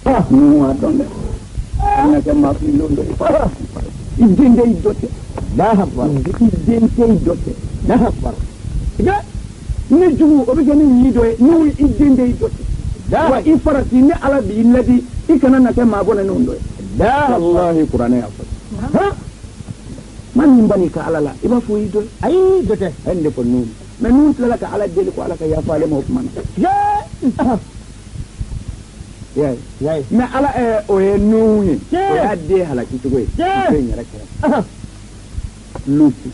nu wa don de na ke ma fi lo do idende idote idende idote ga ni jugu o be gani ni do nu idende idote wa ifarati ni ala bi ladi ikana na ke ma bona non do wallahi qur'ana ya fa man bani ka ala la iba fo ido ay dote ende ko nun mais nun la ka ala deli ko ala ka ya faale mo man ya mais ala o e nuni o ya de hala ki tugo e nyara kala lutu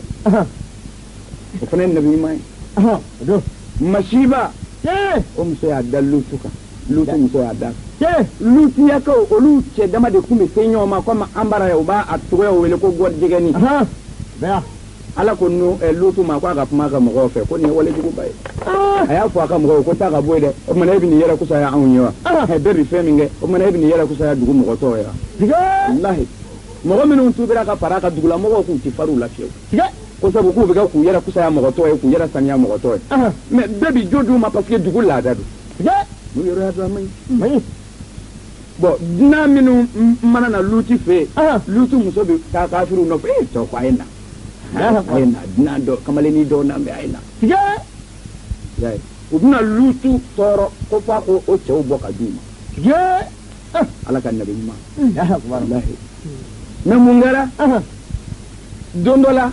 o fenen nabi mai do mashiba o mso ya dalutu ka lutu mso ya da lutu ya ko o lutu dama de kumi senyo ma ko ma ambara yo ba atugo yo wele ko god jigani ba ala ko no lutu ma ko aga kuma ka mo fe ko ni wale jugo bay aya fo aka mo ko ta ka boyde o mana ibni yara kusa ya anyo he be rifeminge o mana ibni yara kusa ya dugu mo to ya wallahi mo minun tubira ka paraka dugula mo ko ti faru la fiyo ko sabu ku be ka ku yara kusa ya mo to ku yara sanya mo to mais bebi jodu ma parce que dugu la dadu mu yoro ya mai bo dina minu mana na luti fe lutu muso be ka kafiru no fe to ko ayna ayna dina do kamale ni do na be ayna yai uduna lutu toro ko fa ko o chew boka duma ala kan nabi ma wallahi na mungara dondola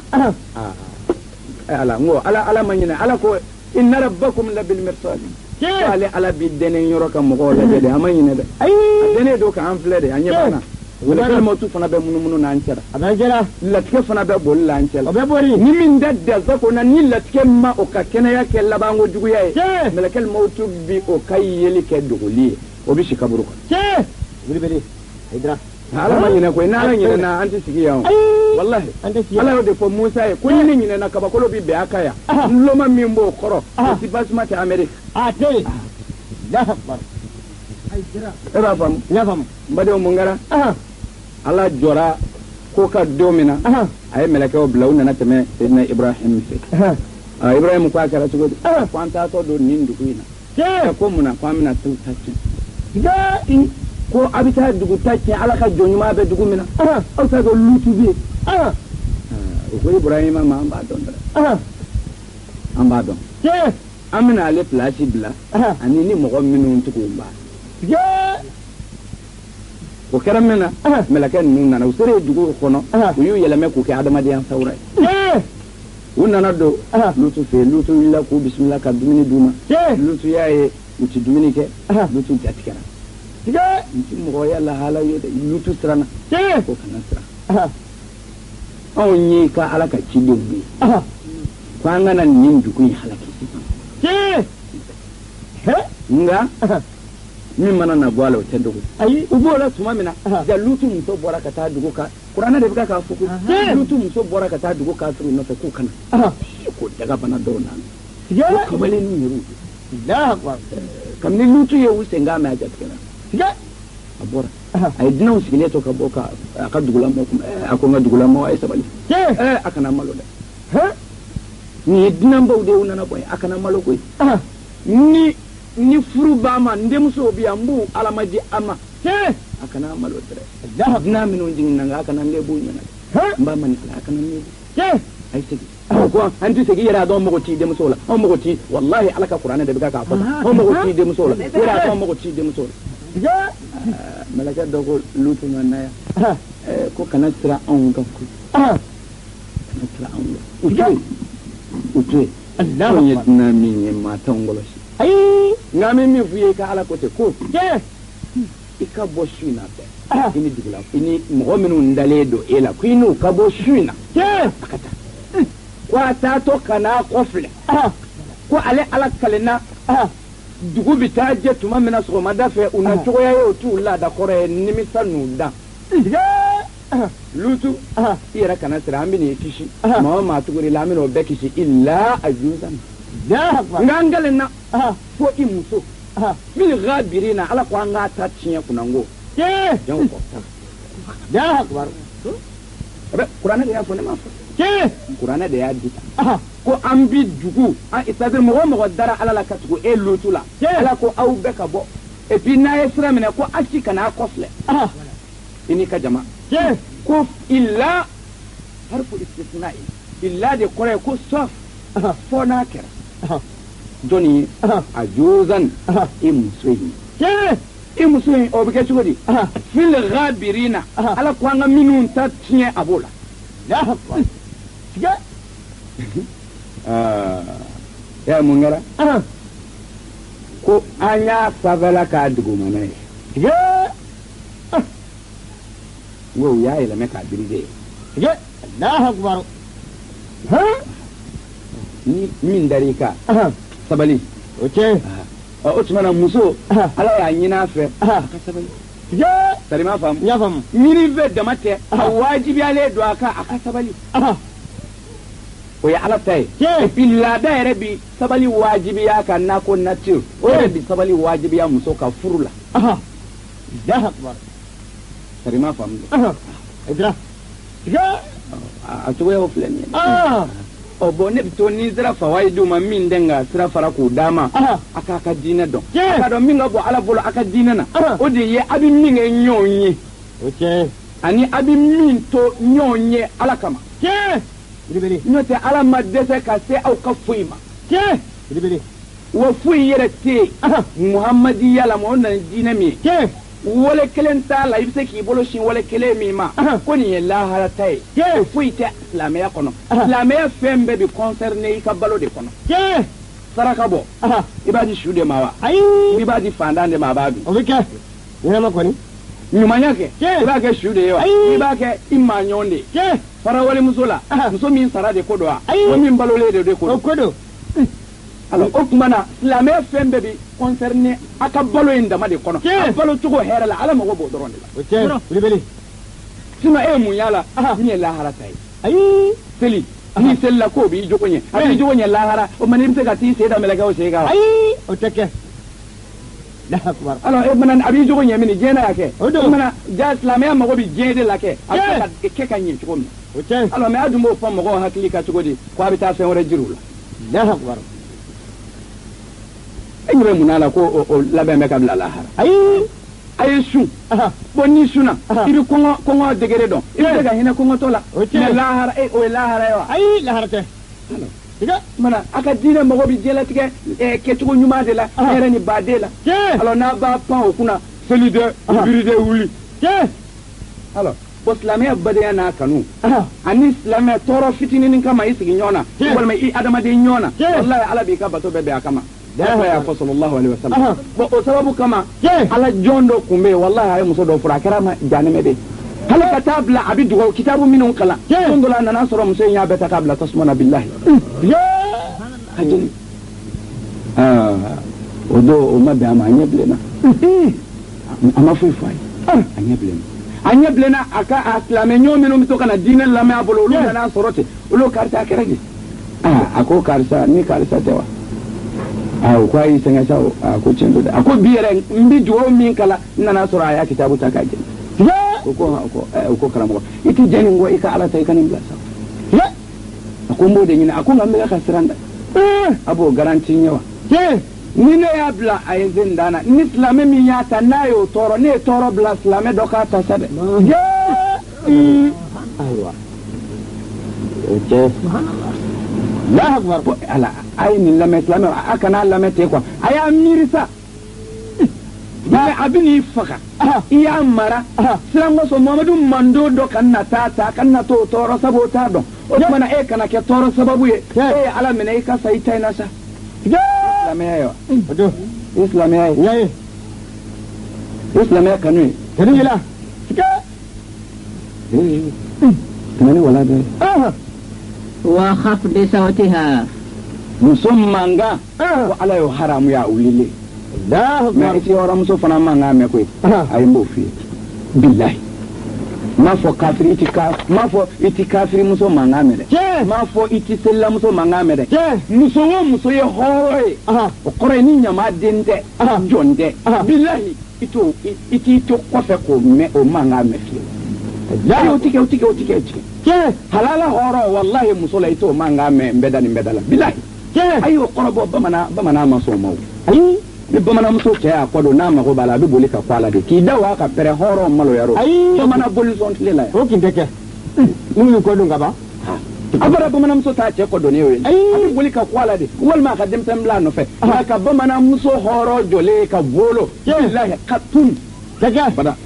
ala ngo ala manyina ala ko inna rabbakum la bil mirsad ale ala bi denen yoro kam mo la de amanyina de ay denen do ka anfle de anya bana wala kala mo tu fana be munu na anchara abajara latke fana be bol la anchara be bori ni min dadda zako na ni latke ma o ka kena ya ke labango dugu yae malakel mautu bi o kayeli ke duguli o bi shikaburu ko buri beri hidra ala manyina ko na ala nyina na anti sigiya wallahi ala de ko musa e ko ni nyina na kabakolo bi be akaya loma mimbo koro si basma ta america te la akbar ay jira era fam mbade o mungara ala jora ko ka domina ay melake o blawna na teme sidna ibrahim fi ibrahim ko akara to godi ko anta to do nindu kuina ko muna ko amina to tacce ko abita dugu tacce ala ka jonyuma be dugu mina o ta do lutu bi ko ibrahim ma amba don amba don amina le place bla ani ni mo minu ntuko mba ko karamena melaka nunna na usere dugu kono uyu yelame ko ke adamadiyan sawra unana do lutu fe lutu illa ko bismillah ka dumini duma lutu yae uti dumini ke lutu jatikana nti mo yalla hala yede lutu strana ko kana stra onyi ka alaka chidumbi kwangana nindu ku halaki nga mi mana na gwala otendo ko ayi ubola tuma mina da lutu mso bora ka ta dugo ka qur'ana de bika ka fuku lutu mso bora ka ta dugo ka suru no ta ku kana ko daga bana dona ya kamale ni ru la akbar kam ni lutu ye usenga ma ja kana ya abora ay dina usigile to ka boka aka dugula mo ako nga dugula mo ay sabali akana malo da ni dina mbawde unana boy akana malo ko ni furu bama ndemso biambu alamaji ama akana malo tere dina minu jinna nga akana lebu nyana mbama ni akana lebu ay segi ko anti segi yara do mo ti demso la o mo ti wallahi alaka qur'ana de bika ka fa o mo ti demso la yara do mo ti demso la malaka do ko lutu manaya ko kana tira on ga ku kana tira on utu Allah yadna min ma tangoloshi ay ngami mi fuye ka ala kote ko ika boshina be ini digula ini mo minu ndale do ela ku inu ka boshina akata kwa ta to kana kofle ko ale ala kalena dugu bitaje tuma mina so madafe una choya yo tu la da kore nimisa nuda lutu ira kana sira ambini kishi ma tuguri lamino bekishi illa ajuzan ngangale na fo imuso min ghabirina ala ko anga ta tinya kunango jan ko ya akbar abe qur'ana ya fo ne ma fo qur'ana da ya di ko ambi dugu a isadir mo dara ala la katugo e lutu la ala ko au beka bo et puis n'a ye sira minɛ ko aci kana kɔfilɛ i n'i ka jama ko illa harfu istisna'i illa de kɔrɔ ye ko sauf fɔ n'a kɛra jɔnni ye ajuzan i muso in i muso in o bɛ kɛ cogo di fil ghabirina ala ko an ka minnu ta tiɲɛ a b'o la ya mun kɛra ko an y'a fabala k'a dugumana ye n ko u y'a yɛlɛmɛ k'a dirige ye Allahu akbar ni min dar'i kan sabali o cɛ o tumana muso ala y'a ɲini a fɛ a ka sabali sari m'a faamu y'a faamu ɲini fɛ dama tɛ a wajibiyalen don a kan a ka sabali o ye ala ta ye et puis laada yɛrɛ bi sabali wajibiya kan n'a ko nature o yɛrɛ bi sabali wajibiya muso ka furu la Allahu akbar sari m'a faamu a cogoya filɛ nin ye o bon ne bɛ to ni sera fawaidu ma min den ka sira fara k'o d'a ma a k'a ka diinɛ dɔn a k'a dɔn min ka bɔ ala bolo a ka diinɛ na o de ye a bɛ min kɛ ɲɔgɔn ye ani a bɛ min to ɲɔgɔn ye ala kama n'o tɛ ala ma dɛsɛ ka se aw ka foyi ma wa foyi yɛrɛ tɛ yen muhamadiya la ma o nana diinɛ min ye wale kelen t'a la i bɛ se k'i bolo sin wale kelen min ma ko nin ye lahara ta ye foyi tɛ silamɛya kɔnɔ silamɛya fɛn bɛɛ bi concerné i ka balo de kɔnɔ saraka bɔ i b'a di su de ma wa i b'a di fantan de ma a b'a dun o bɛ kɛ ɲɛnama kɔni ɲumanya kɛ i b'a kɛ su de ye wa i b'a kɛ i maa ɲɔgɔn de ye farawale muso la muso min sara de ko don wa o min balolen de ko don alors o tuma na silamɛya fɛn bɛɛ bi concerné a ka balo in dama de kɔnɔ a balo cogo hɛrɛ la ala mago b'o dɔrɔn de la sinon e ye mun y'a la min ye lahara ta ye seli ni selila k'o b'i jogo ɲɛ a b'i jogo ɲɛ lahara o ma n'i bɛ se ka t'i sen da mɛlɛkɛ o sen kan o tɛ kɛ alors e mana a b'i jogo ɲɛ min diɲɛ na y'a kɛ o tuma ja silamɛya mago bɛ diɲɛ de la kɛ a bɛ se ka kɛ ka ɲɛ cogo min alors mais a dun b'o fɔ mɔgɔw hakili ka cogo di ko a bɛ taa fɛn wɛrɛ jiri u la e ɲɛ bɛ mun na la ko o labɛn bɛ ka bila lahara a ye sun bon ni sunna i bɛ kɔngɔ degere dɔn i bɛ se ka hinɛ kɔngɔtɔ la mais lahara o ye lahara ye wa ayi lahara tɛ mana a ka diinɛ mago bɛ diɲɛlatigɛ kɛcogo ɲuman de la hɛrɛ ni baden la alors n'a b'a pan o kunna seli dɛ biri dɛ wuli alors bon silamɛya badenya n'a kanu ani silamɛya tɔɔrɔ fitinin kama i sigi ɲɔgɔn na walima i adamaden ɲɔgɔn na wallahi ala b'i ka bato bɛɛ bɛn a kama dafa y'a fɔ sallallahu alaihi wasallam bon o sababu kama ala jɔn dɔ kun bɛ yen wallahi a ye muso dɔ furu a kɛra ma janɛmɛ de hali ka taa bila a bɛ dugawu kitabu minnu kalan don dɔ la a nana sɔrɔ muso in y'a bɛɛ ta k'a bila tasuma na bilahi a jeli o don o ma bɛn a ma a ɲɛ bilenna a ma foyi fɔ a ye a ɲɛ bilenna a ɲɛ bilenna a ka a silamɛ ɲɔgɔn minnu bɛ to ka na diinɛ lamɛn a bolo olu nana sɔrɔ ten olu karisa a kɛra di a ko karisa ni karisa tɛ wa o ko a y'i sɛgɛn sa a ko tiɲɛ don dɛ a ko bi yɛrɛ n bɛ dugawu min kala n nana sɔrɔ a y'a kitabu ta k'a jeni o ko karamɔgɔ i tɛ jɛni n kɔ i ka ala ta i ka nin bila sa a ko n b'o de ɲini a ko nka n bɛ ka siran dɛ a b'o garanti n ye wa ni ne y'a bila a ye n sen dan na ni silamɛ min y'a ta n'a y'o tɔɔrɔ ne ye tɔɔrɔ bila silamɛ dɔ k'a ta sa dɛ ayiwa o cɛ ala a ye nin lamɛn silamɛ a kana lamɛn ten quoi a y'a miiri sa mais a bɛ n'i faga i y'a mara siran kosɔn mamadu mando dɔ ka na taa ta ka na t'o tɔɔrɔ sabu o t'a dɔn o tuma na e kana kɛ tɔɔrɔ sababu ye e ye ala minɛ i ka sa i ta in na sa silamɛya ye wa i silamɛya ye i silamɛya kanu ye kanu yɛlɛ kana ni wala dɛ wa khafdi sawtiha muso mankan ko ala y'o haramu y'a wulile mais i tɛ yɔrɔ muso fana mankan mɛn koyi a ye n b'o f'i ye bilahi m'a fɔ kafiri i ti kafiri muso mankan mɛn dɛ m'a fɔ i ti selila muso mankan mɛn dɛ muso o muso ye hɔrɔn ye o kɔrɔ ye ni ɲamaden tɛ jɔn tɛ bilahi i t'i to kɔfɛ k'o mɛn o mankan mɛn fiyewu o tigɛ halala hɔrɔn wallahi muso la i t'o mankan mɛn n bɛ da nin bɛɛ da la bilahi a y'o kɔrɔ bɔ bamanan ma sɔn o ma o ayi ni bamananmuso cɛ y'a kɔ don n'a mago b'a la a bɛ boli ka kɔ a la de k'i da wa ka pɛrɛ hɔrɔn maloya rɔ bamanan bolisɔn tile la yan o tun tɛ kɛ n'u y'u kɔ don ka ban a fɔra bamananmuso t'a cɛ kɔ dɔnnen ye a bɛ boli ka kɔ a la de walima a ka denmisɛn bila a nɔfɛ nka ka bamananmuso hɔrɔn jɔlen ka bolo lahi ka tun bada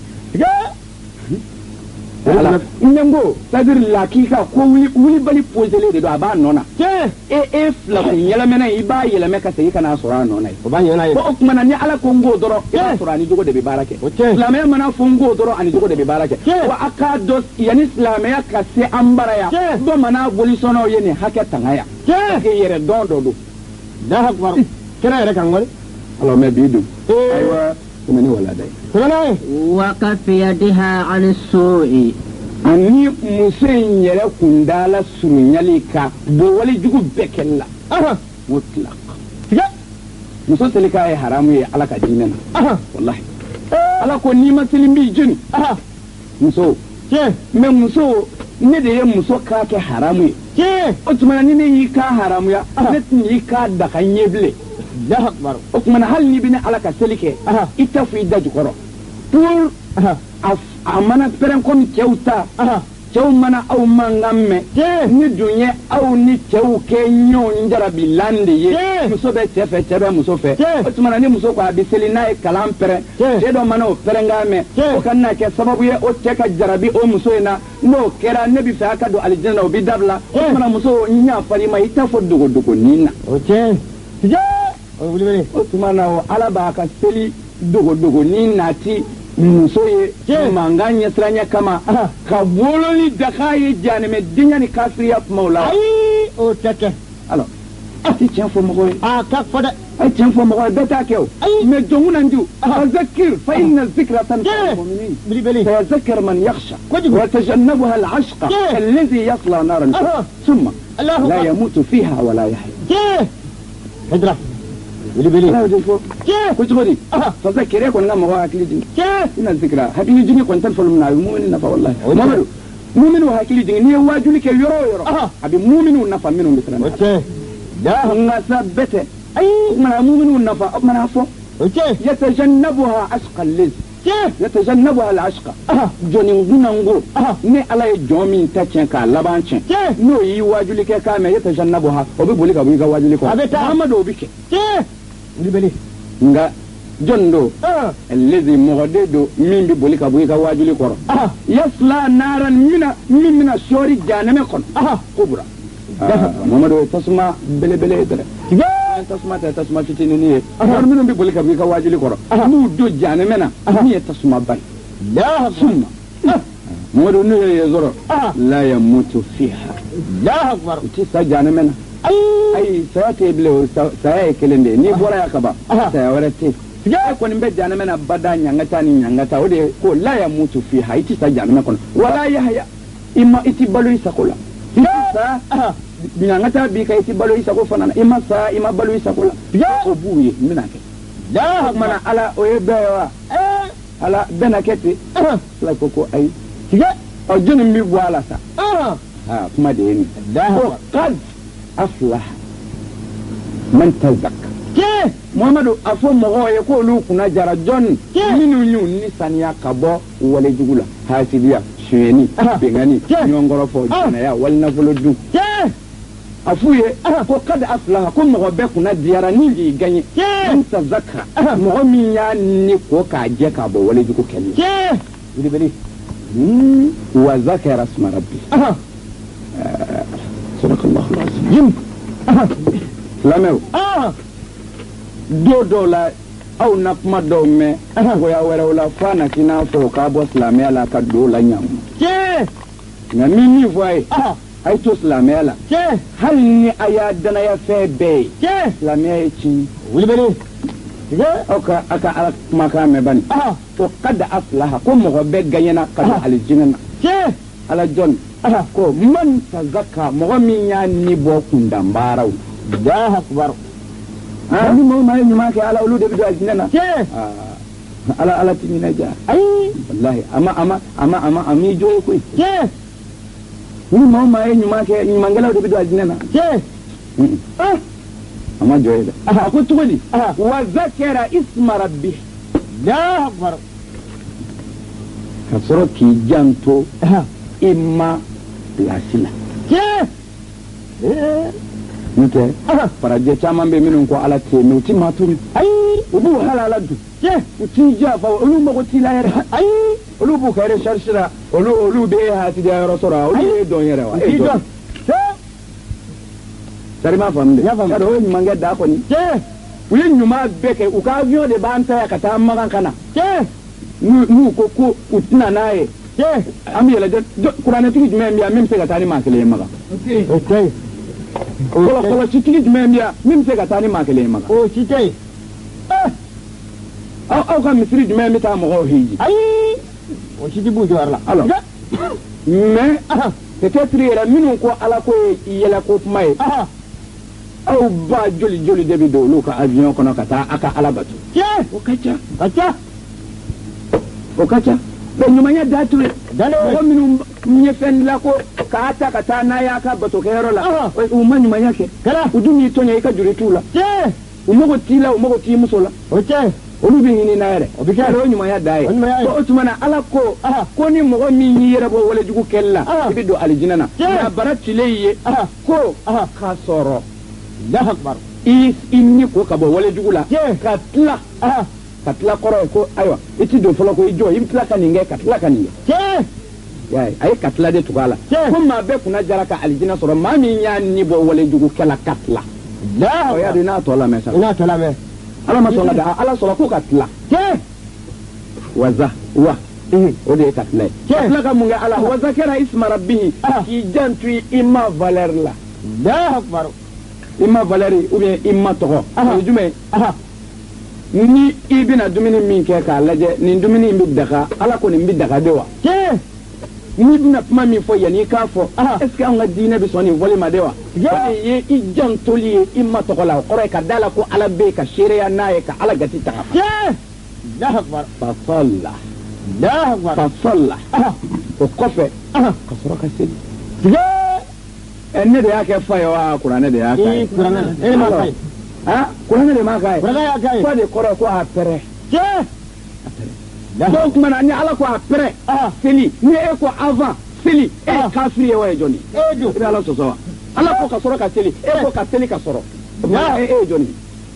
ala nengo c'est-à-dire la k'i ka ko wuli bali posele de don a b'a nɔ na e fila kun yɛlɛmɛna i b'a yɛlɛmɛ ka segin ka n'a sɔrɔ a nɔ na ye o b'a ɲɛna ye o tuma na ni ala ko n k'o dɔrɔn i b'a sɔrɔ ani jogo de bɛ baara kɛ silamɛya mana fɔ n k'o dɔrɔn ani jogo de bɛ baara kɛ wa a k'a dɔn yanni silamɛya ka se an bara yan bamanan bolisɔnnaw ye nin hakɛ tanga yan parce que yɛrɛ dɔn dɔ don Allahu akbar kira yɛrɛ kan wale alors mais bi dun ayiwa tɛmɛni wala dɛ وكف يدها عن السوء ani muso in yɛrɛ kun dala surunyali ka bɔ wale jugu bɛɛ kɛli la mutlaq muso seli k'a ye haramu ye ala ka diinɛ na wallahi ala ko n'i ma seli n b'i jeni muso mais muso ne de ye muso k'a kɛ haramu ye o tuma na ni ne y'i k'a haramuya ne tɛna y'i k'a daga ɲɛ bilen o tuma na hali n'i bɛ ne ala ka seli kɛ i tɛ fɔ i da jukɔrɔ pour a mana pɛrɛn komi cɛw ta cɛw mana aw mankan mɛn ni dun ye aw ni cɛw kɛ ɲɔgɔn jarabilan de ye muso bɛ cɛ fɛ cɛ bɛ muso fɛ o tuma na ni muso ko a bɛ seli n'a ye kalan pɛrɛn cɛ dɔ mana o pɛrɛnkan mɛn o ka na kɛ sababu ye o cɛ ka jarabi o muso in na n'o kɛra ne bɛ fɛ a ka don alijinɛ o bɛ dabila o tuma na muso n y'a fɔ i ma i t'a fɔ dogodogonin na o tuma na ala b'a ka seli dogodogonin nati muso ye mankan ɲɛsiranya kama ka wololi daga ye janɛmɛ diɲɛ ni kafiriya kumaw la o tɛ kɛ alors a tɛ tiɲɛ fɔ mɔgɔ ye a ka fɔ dɛ a ye tiɲɛ fɔ mɔgɔ ye bɛɛ t'a kɛ o mais jɔnku na ju fazakir fa inna zikra tanfa'u al-mu'minin sayadhakkar man yakhsha wa tajannabuha al-ashqa alladhi yasla naran thumma la yamutu fiha wa la yahya hijra bilibili ko cogo di fazakir ko nga mɔgɔ hakili jigin ina zikra hakili jigin ko tan fɔlɔ min na a bɛ mu'minin nafa wallahi mamadu mu'minu hakili jigin n'i ye wajuli kɛ yɔrɔ o yɔrɔ a bɛ mu'minu nafa minnu bɛ siran nka sa bɛɛ tɛ mana mu'minu nafa o mana fɔ yatajannabuha ashqa al-liz yatajannabuha al-ashqa jɔnni dunango ni ala ye jɔn min ta tiɲɛ k'a laban tiɲɛ n'o y'i wajuli kɛ k'a mɛn yatajannabuha o bɛ boli ka bɔ i ka wajuli kɔ a bɛ taa amadu o bɛ kɛ nga jɔn do lezi mɔgɔ de do min bɛ boli ka bɔ i ka wajuli kɔrɔ yasla naran min bɛna sɔɔri janɛmɛ kɔnɔ kubura mamadu tasuma belebele ye dɛ tasuma tɛ tasuma fitinin ye wari minnu bɛ boli ka bɔ i ka wajuli kɔrɔ n'u don janɛmɛ na min ye tasuma ba ye summa mamadu n'u ye sɔrɔ la yamutu fiha u tɛ sa janɛmɛ na ayi saya tɛ bilen o saya ye kelen de ye n'i bɔra yan ka ban saya wɛrɛ tɛ yen e kɔni bɛ janɛmɛ na bada ɲangata ni ɲangata o de ye ko la yamutu fiha i tɛ sa janɛmɛ kɔnɔ wala yahya i tɛ balo i sago la i tɛ sa ɲangata b'i ka i tɛ balo i sago fana na i ma sa i ma balo i sago la o b'u ye n bɛna kɛ o tuma na ala o ye bɛɛ ye wa ala bɛɛ na kɛ ten ala ko ayi ɔ jɔnni bɛ bɔ a la sa kuma de ye nin ko kad aflaha man tazakka Muhammadu a fɔ mɔgɔw ye k'olu kunna jara jɔn minnu y'u ni saniya ka bɔ wale jugu la hasidiya suyɛni bɛnkanni ɲɔgɔnkɔrɔfɔ jɛnɛya wali nafolo dun a f'u ye ko kad aflaha ko mɔgɔ bɛɛ kunna diyara ni k'i gaɲe man tazakka mɔgɔ min y'a ni ko k'a jɛ k'a bɔ wale jugu kɛli wa zakara asma rabbi sadakallahu al-azim lamɛw don dɔw la aw na kuma dɔw mɛn cogoya wɛrɛw la f'a na k'i n'a fɔ k'a bɔ silamɛya la ka don o la ɲamu nka min fɔ a ye a ye to silamɛya la hali ni a y'a danaya fɛn bɛɛ ye silamɛya ye tiɲɛ aw ka ala kumakan mɛn bani ko kad aflaha ko mɔgɔ bɛɛ gaɲɛna ka don alijinɛ na ala jɔn ko man tazakka mɔgɔ min y'a ni bɔ kundanbaaraw ni mɔgɔ ma ye ɲuman kɛ ala olu de bɛ don alijinɛ na ala ti ɲinɛ ja wallahi a m'i jɔ ye koyi ni mɔgɔ ma ye ɲuman kɛ ɲumankɛlaw de bɛ don alijinɛ na amma joye da ko tugoni wa zakara isma rabbi Allahu akbar ka sɔrɔ k'i janto imma lasila n'o tɛ farajɛ caman bɛ minnu ko ala tɛ mɛ u ti maa to ɲɛ ayi u b'u halala dun u t'i janfa olu mago t'i la yɛrɛ ayi olu b'u ka recherche la olu bɛ hatidiya yɔrɔ sɔrɔ olu ye dɔn yɛrɛ wa e dɔn sari m'a faamu dɛ y'a dɔn o ye ɲumankɛ da kɔni u ye ɲuman bɛɛ kɛ u ka avion de b'an ta yan ka taa Makan ka na n'u ko u tɛna n'a ye an bɛ yɛlɛ kuranɛtigi jumɛn bɛ yan min bɛ se ka taa ni maa kelen ye Makan kɔlɔsitigi jumɛn bɛ yan min bɛ se ka taa ni maa kelen ye Makan o si tɛ yen aw ka misiri jumɛn bɛ taa mɔgɔw hiji ayi o si tɛ b'u jɔyɔrɔ la alors mais peut-être yɛrɛ minnu ko ala ko ye yɛlɛko kuma ye aw ba joli joli de bɛ don olu ka avion kɔnɔ ka taa a ka ala bato o ka ca o ka ca mais ɲumanya datu ye mɔgɔ minnu ye fɛn dilan ko k'a ta ka taa n'a y'a ka batokɛyɔrɔ la u ma ɲumanya kɛ u dun y'i tɔɲɔ i ka juru t'u la u mago t'i la u mago t'i muso la olu bɛ ɲini na yɛrɛ o bɛ kɛ o ɲumanya da ye o tuma na ala ko ni mɔgɔ min y'i yɛrɛ bɔ walejugu kɛli la i bɛ don alijinɛ na nka bara cilen ye ko k'a sɔrɔ i ni ko ka bɔ walejugu la ka tila kɔrɔ ye ko ayiwa i ti don fɔlɔ ko i jɔ i bɛ tila ka nin kɛ ka tila ka nin kɛ a ye ka tila de tugu a la ko maa bɛɛ kunna jara ka alijinɛ sɔrɔ maa min y'a ni bɔ walejugu kɛla ka tila o y'a dɔn n'a tɔ lamɛn sa ala ma sɔn ka da ala sɔrɔ ko ka tila waza wa o de ye ka tila ye ka tila ka mun kɛ ala waza kɛra isma rabbihi k'i janto i ma valeur la i ma valeur ou bien i ma tɔgɔ o ye jumɛn ni i bɛna dumuni min kɛ k'a lajɛ nin dumuni in bɛ daga ala ko nin bɛ daga de wa n'i bɛna kuma min fɔ yanni i k'a fɔ est ce que an ka diinɛ bɛ sɔn nin fɔli ma de wa o de ye i jantoli ye i ma tɔgɔ la o kɔrɔ ye ka da la ko ala bɛ yen ka seereya n'a ye ka ala gati ta fasɔla o kɔfɛ ka sɔrɔ ka seli ne de y'a kɛ fa ye wa kuranɛ de y'a kɛ kuranɛ de m'a k'a ye fa de kɔrɔ ye ko a pɛrɛ donc tuma ni ala ko a pɛrɛ seli ni e ko avant seli e ye kafiri ye wa ye jɔnni i bɛ ala sɔsɔ wa ala ko ka sɔrɔ ka seli e ko ka seli ka sɔrɔ e ye jɔnni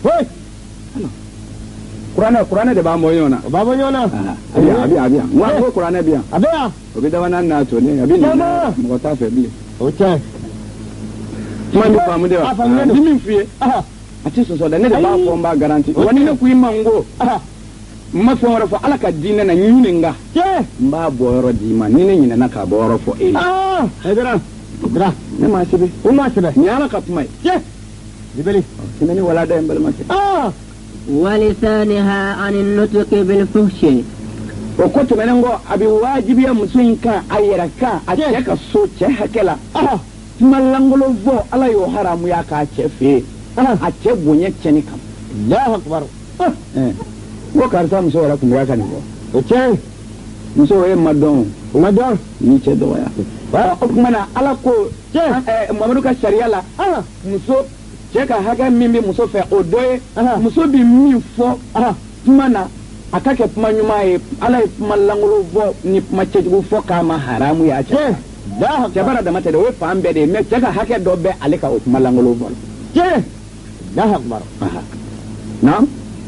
kuranɛ de b'an bɔ ɲɔgɔn na o b'a bɔ ɲɔgɔn na a bɛ yan n ko kuranɛ bɛ yan a bɛ yan o bɛ dabanan n'a to ne a bɛ nin mɔgɔ t'a fɛ bilen o cɛ kuma bɛ faamu de wa ni min f'i ye a tɛ sɔsɔ dɛ ne de b'a fɔ n b'a garanti wa ni ne ko i ma n ko n ma fɛn wɛrɛ fɔ ala ka diinɛ na ɲini n kan n b'a bɔ yɔrɔ d'i ma ni ne ɲinɛna k'a bɔ yɔrɔ fɔ e ye ne m'a sɛbɛn o m'a sɛbɛn nin ye ala ka kuma ye jibeli sɛbɛnni wala da ye n balimakɛ ولسانها عن النطق بالفحش o ko tɛmɛnen kɔ a bɛ wajibiya muso in kan a yɛrɛ kan a cɛ ka so cɛ hakɛ la kuma lankolon fɔ ala y'o haramuya k'a cɛ fɛ yen a cɛ bonya cɛni kan Allahu akbar ko karisa muso yɛrɛ kun bɛ ka nin fɔ o cɛ muso ye ma dɔn ni cɛ dɔgɔya o tuma na ala ko Mamadu ka sariya la muso cɛ ka hakɛ min bɛ muso fɛ o dɔ ye muso bɛ min fɔ kuma na a ka kɛ kuma ɲuman ye ala ye kuma lankolon fɔ ni kuma cɛjugu fɔ k'a ma haramu ye a cɛ cɛ bara dama tɛ dɛ o ye fan bɛɛ de ye mais cɛ ka hakɛ dɔ bɛ ale ka o kuma lankolon fɔ Allahu akbar naam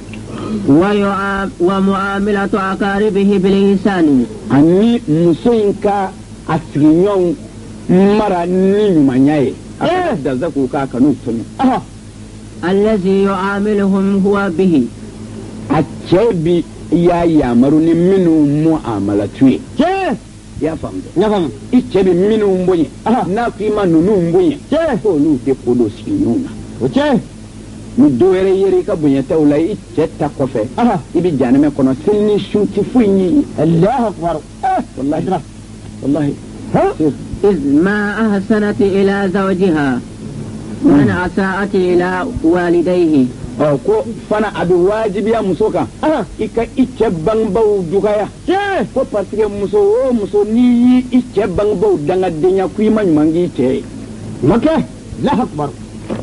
ومعاملة أقاربه بالإحسان ani muso in ka a sigiɲɔgɔnw mara ni ɲumanya ye a ka dansa k'u k'a kan'u tɔɲɔ الذي يعاملهم هو به a cɛ bi y'a yamaru ni minnu muamalatu ye i y'a faamu dɛ i cɛ bɛ minnu bonya n'a ko i ma ninnu bonya k'olu tɛ ko dɔ sigiɲɔgɔnw na o cɛ ni dɔ wɛrɛ yera i ka bonyataw la i cɛ ta kɔfɛ i bɛ janɛmɛ kɔnɔ seli ni su tɛ foyi ye Allahu akbar wallahi إذ ما أحسنت إلى زوجها من أساءت إلى والديه ko fana a bɛ wajibiya muso kan i ka i cɛ bangebaaw dɔgɔya ko parce que muso o muso n'i y'i i cɛ bangebaaw dangadenya ko i ma ɲuman k'i cɛ ye ma kɛ Allahu akbar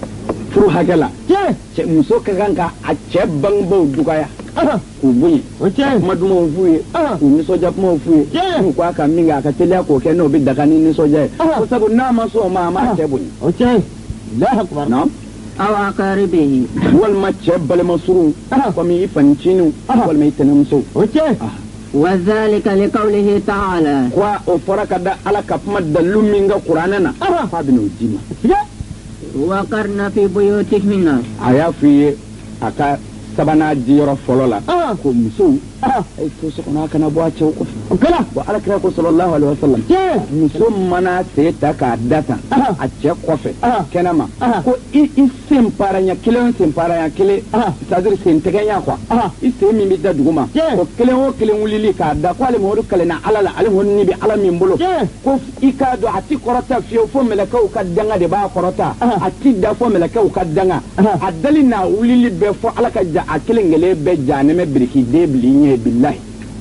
furu hakɛ la cɛ muso ka kan ka a cɛ bangebaw dɔgɔya k'u bonya kuma dumanw f'u ye k'u nisɔndiya kumaw f'u ye k'u k'a kan min kɛ a ka teliya k'o kɛ n'o bɛ daga ni nisɔndiya ye ko sabu n'a ma sɔn o ma a m'a cɛ bonya أو أقاربه walima cɛ balimasurun komi i faniciniw walima i tɛnɛmusow وذلك لقوله تعالى ko o fɔra ka da ala ka kuma dalilu min ka kuranɛ na k'a bɛ n'o d'i ma وقرن في بيوتهن a y'a f'i ye a ka sabanan diyɔrɔ fɔlɔ la ko musow a ye to so kɔnɔ a kana bɔ a cɛw kɔfɛ bon alakira ko sallallahu alaihi wasallam muso mana sen ta k'a da tan a cɛ kɔfɛ kɛnɛma ko i sen para ɲɛ kelen o sen para ɲɛ kelen c'est-à-dire sen tɛgɛɲa quoi i sen min bɛ da duguma ko kelen o kelen wulili k'a da ko ale Mamadu kalenna ala la ale Mamadu ni bɛ ala min bolo ko i k'a dɔn a ti kɔrɔta fiyewu fo mɛlɛkɛw ka danga de b'a kɔrɔta a ti da fo mɛlɛkɛw ka danga a dali n'a wulili bɛɛ fɔ ala ka ja a kelen kelen bɛɛ janɛmɛ biriki den bili ɲɛ bilahi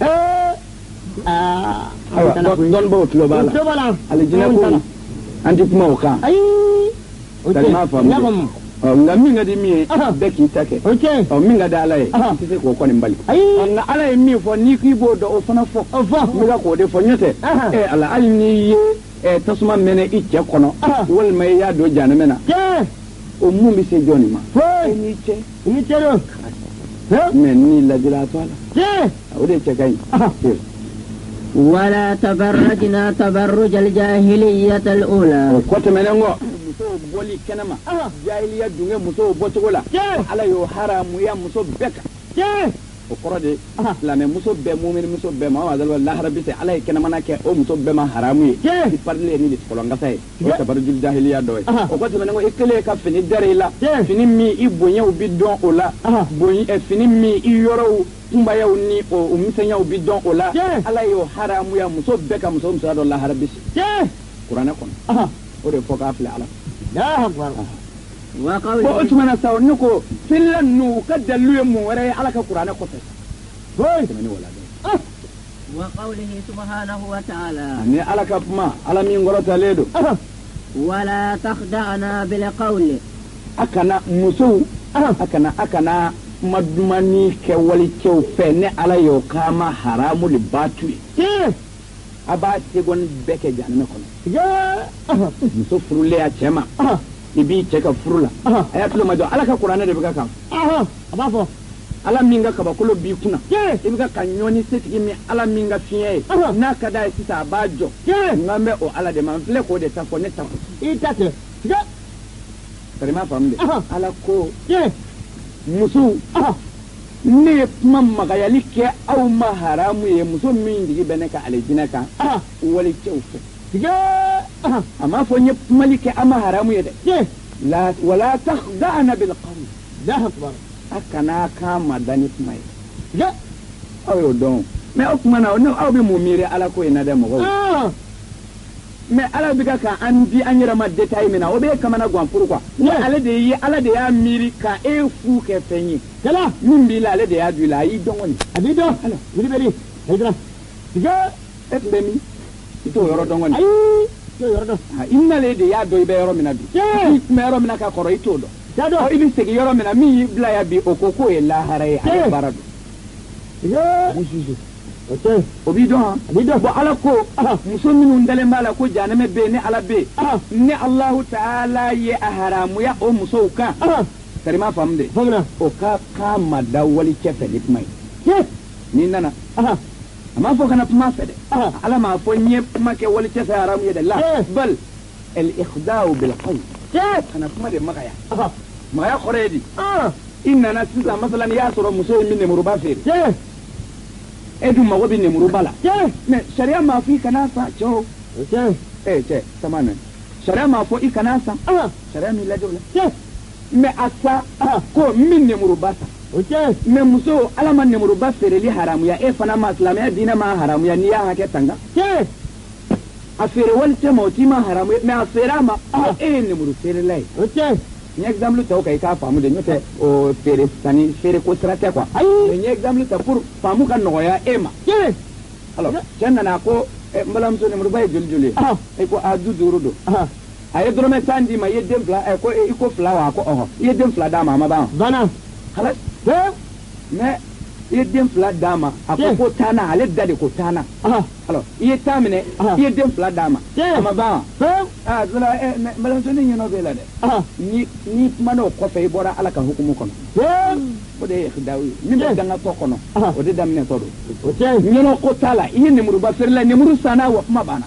dɔnnibaw tulo b'a la alijinɛ ko an ti kuma o kan kalima faamu nka min ka di min ye bɛɛ k'i ta kɛ min ka di ala ye i tɛ se k'o kɔni bali nka ala ye min fɔ n'i k'i b'o dɔn o fana fɔ n bɛ ka k'o de fɔ n'o tɛ ala hali n'i ye tasuma mɛnɛ i cɛ kɔnɔ walima i y'a don janɛmɛ na o mun bɛ se jɔn ma n'i cɛ don mais ni lajɛla a to a la o de cɛ ka ɲi ولا تبرجنا تبرج الجاهلية الأولى o kɔ tɛmɛnen kɔ musow bɔli kɛnɛma jahiliya dunge musow bɔcogo la ala y'o haramuya muso bɛɛ kan o kɔrɔ de silamɛ muso bɛɛ mumini muso bɛɛ ma lahara bi se ala ye kɛnɛmana kɛ o muso bɛɛ ma haramu ye i parili ye ni kɔlɔnkasa ye o tabarujul jahiliya dɔ ye o kɔ tɛmɛnen kɔ i kelen ka fini dɛrɛ i la fini min i bonyaw bi dɔn o la fini min i yɔrɔw kunbayaw ni o misɛnyaw bi dɔn o la ala y'o haramuya muso bɛɛ ka muso dɔ lahara bi se kuranɛ kɔnɔ o de fɔ k'a filɛ ala o tumana sa ne ko fila ninnu ka dalilu ye mun wɛrɛ ye ala ka kuranɛ kɔfɛ وقوله سبحانه وتعالى ni ala ka kuma ala min kɔrɔtalen don ولا تخدعنا بالقول akana musow akana madumani kɛ walicɛw fɛ ne ala y'o kama haramu le batu ye a b'a segoni bɛɛ kɛ janɛmɛ kɔnɔ muso furulen a cɛ ma i b'i cɛ ka furu la a y'a tulo majɔ ala ka kuranɛ de bɛ ka kan a b'a fɔ ala min ka kabakolo b'i kunna i bɛ ka ɲɔni setigi min ala min ka fiɲɛ ye n'a ka d'a ye sisan a b'a jɔ nka n bɛ o ala de ma n filɛ k'o de ta fɔ ne ta fɔ i ta kɛ karima faamu de ala ko muso ne ye kuma magayali kɛ aw ma haramu ye muso min jigi bɛ ne ka alijinɛ kan walicɛw fɛ a m'a fɔ n ye kumali kɛ a ma haramu ye dɛ wala takhda'na bil qawl a kana kan ma da ni kuma ye aw y'o dɔn mais o tuma na aw bɛ mun miiri ala ko in na dɛ mɔgɔw mais ala bɛ ka an di an yɛrɛ ma détail min na o bɛ kamana gan pourquoi ale de y'a miiri ka e fu kɛ fɛn ye min b'i la ale de y'a du la a y'i dɔn kɔni a b'i dɔn wuli bɛ di e tun bɛ min i t'o yɔrɔ dɔn kɔni ayi i t'o yɔrɔ dɔn i nalen de y'a dɔn i bɛ yɔrɔ min na bi i tun bɛ yɔrɔ min na ka kɔrɔ i t'o dɔn i bɛ segin yɔrɔ min na min y'i bila yan bi o ko k'o ye lahara ye ale baara don o b'i dɔn bon ala ko muso minnu dalen b'a la ko janɛmɛ bɛ yen ni ala bɛ yen ni alahu taala ye a haramuya o musow kan karima faamu de o k'a ma da walicɛ fɛ ni kuma ye n'i nana a m'a fɔ kana kuma fɛ dɛ ala m'a fɔ n ye kuma kɛ walicɛ fɛ haramu ye dɛ la bal al ikhda'u bil qawl kana kuma de magaya magaya kɔrɔ ye di i nana sisan masalan i y'a sɔrɔ muso ye min nemuruba feere e dun mago bɛ nemuruba la mais sariya m'a fɔ i kana san cɛw cɛ sama nɔ sariya m'a fɔ i kana san sariya m'i lajɛ o la mais a sa ko min nemuruba san mais muso ala ma nemuruba feereli haramuya e fana ma silamɛya diinɛ ma haramuya n'i y'a hakɛ tanga a feere walicɛ ma o t'i ma haramuya mais a feere a ma e ye nemuru feerela ye n ye exemple ta o kan i k'a faamu de n'o tɛ o feere sanni feere ko sira tɛ quoi mais n ye exemple ta pour faamu ka nɔgɔya e ma alors cɛ nana ko n balimamuso nemuruba ye joli joli ye e ko a 50 don a ye dɔrɔmɛ 10 di ma i ye den fila ko i ko fila wa ko ɔhɔ i ye den fila d'a ma a ma ban banna halas mais i ye den fila d'a ma a ko taana ale da de ko taana alors i ye taa minɛ i ye den fila d'a ma a ma ban zala balimamusonin ɲɛnɔ b'e la dɛ ni kumana o kɔfɛ i bɔra ala ka hukumu kɔnɔ o de ye hidawu ye min bɛ dangatɔ kɔnɔ o de daminɛtɔ don ɲɛnɔ ko t'a la i ye nemuruba feerela nemuru sanna wa kuma banna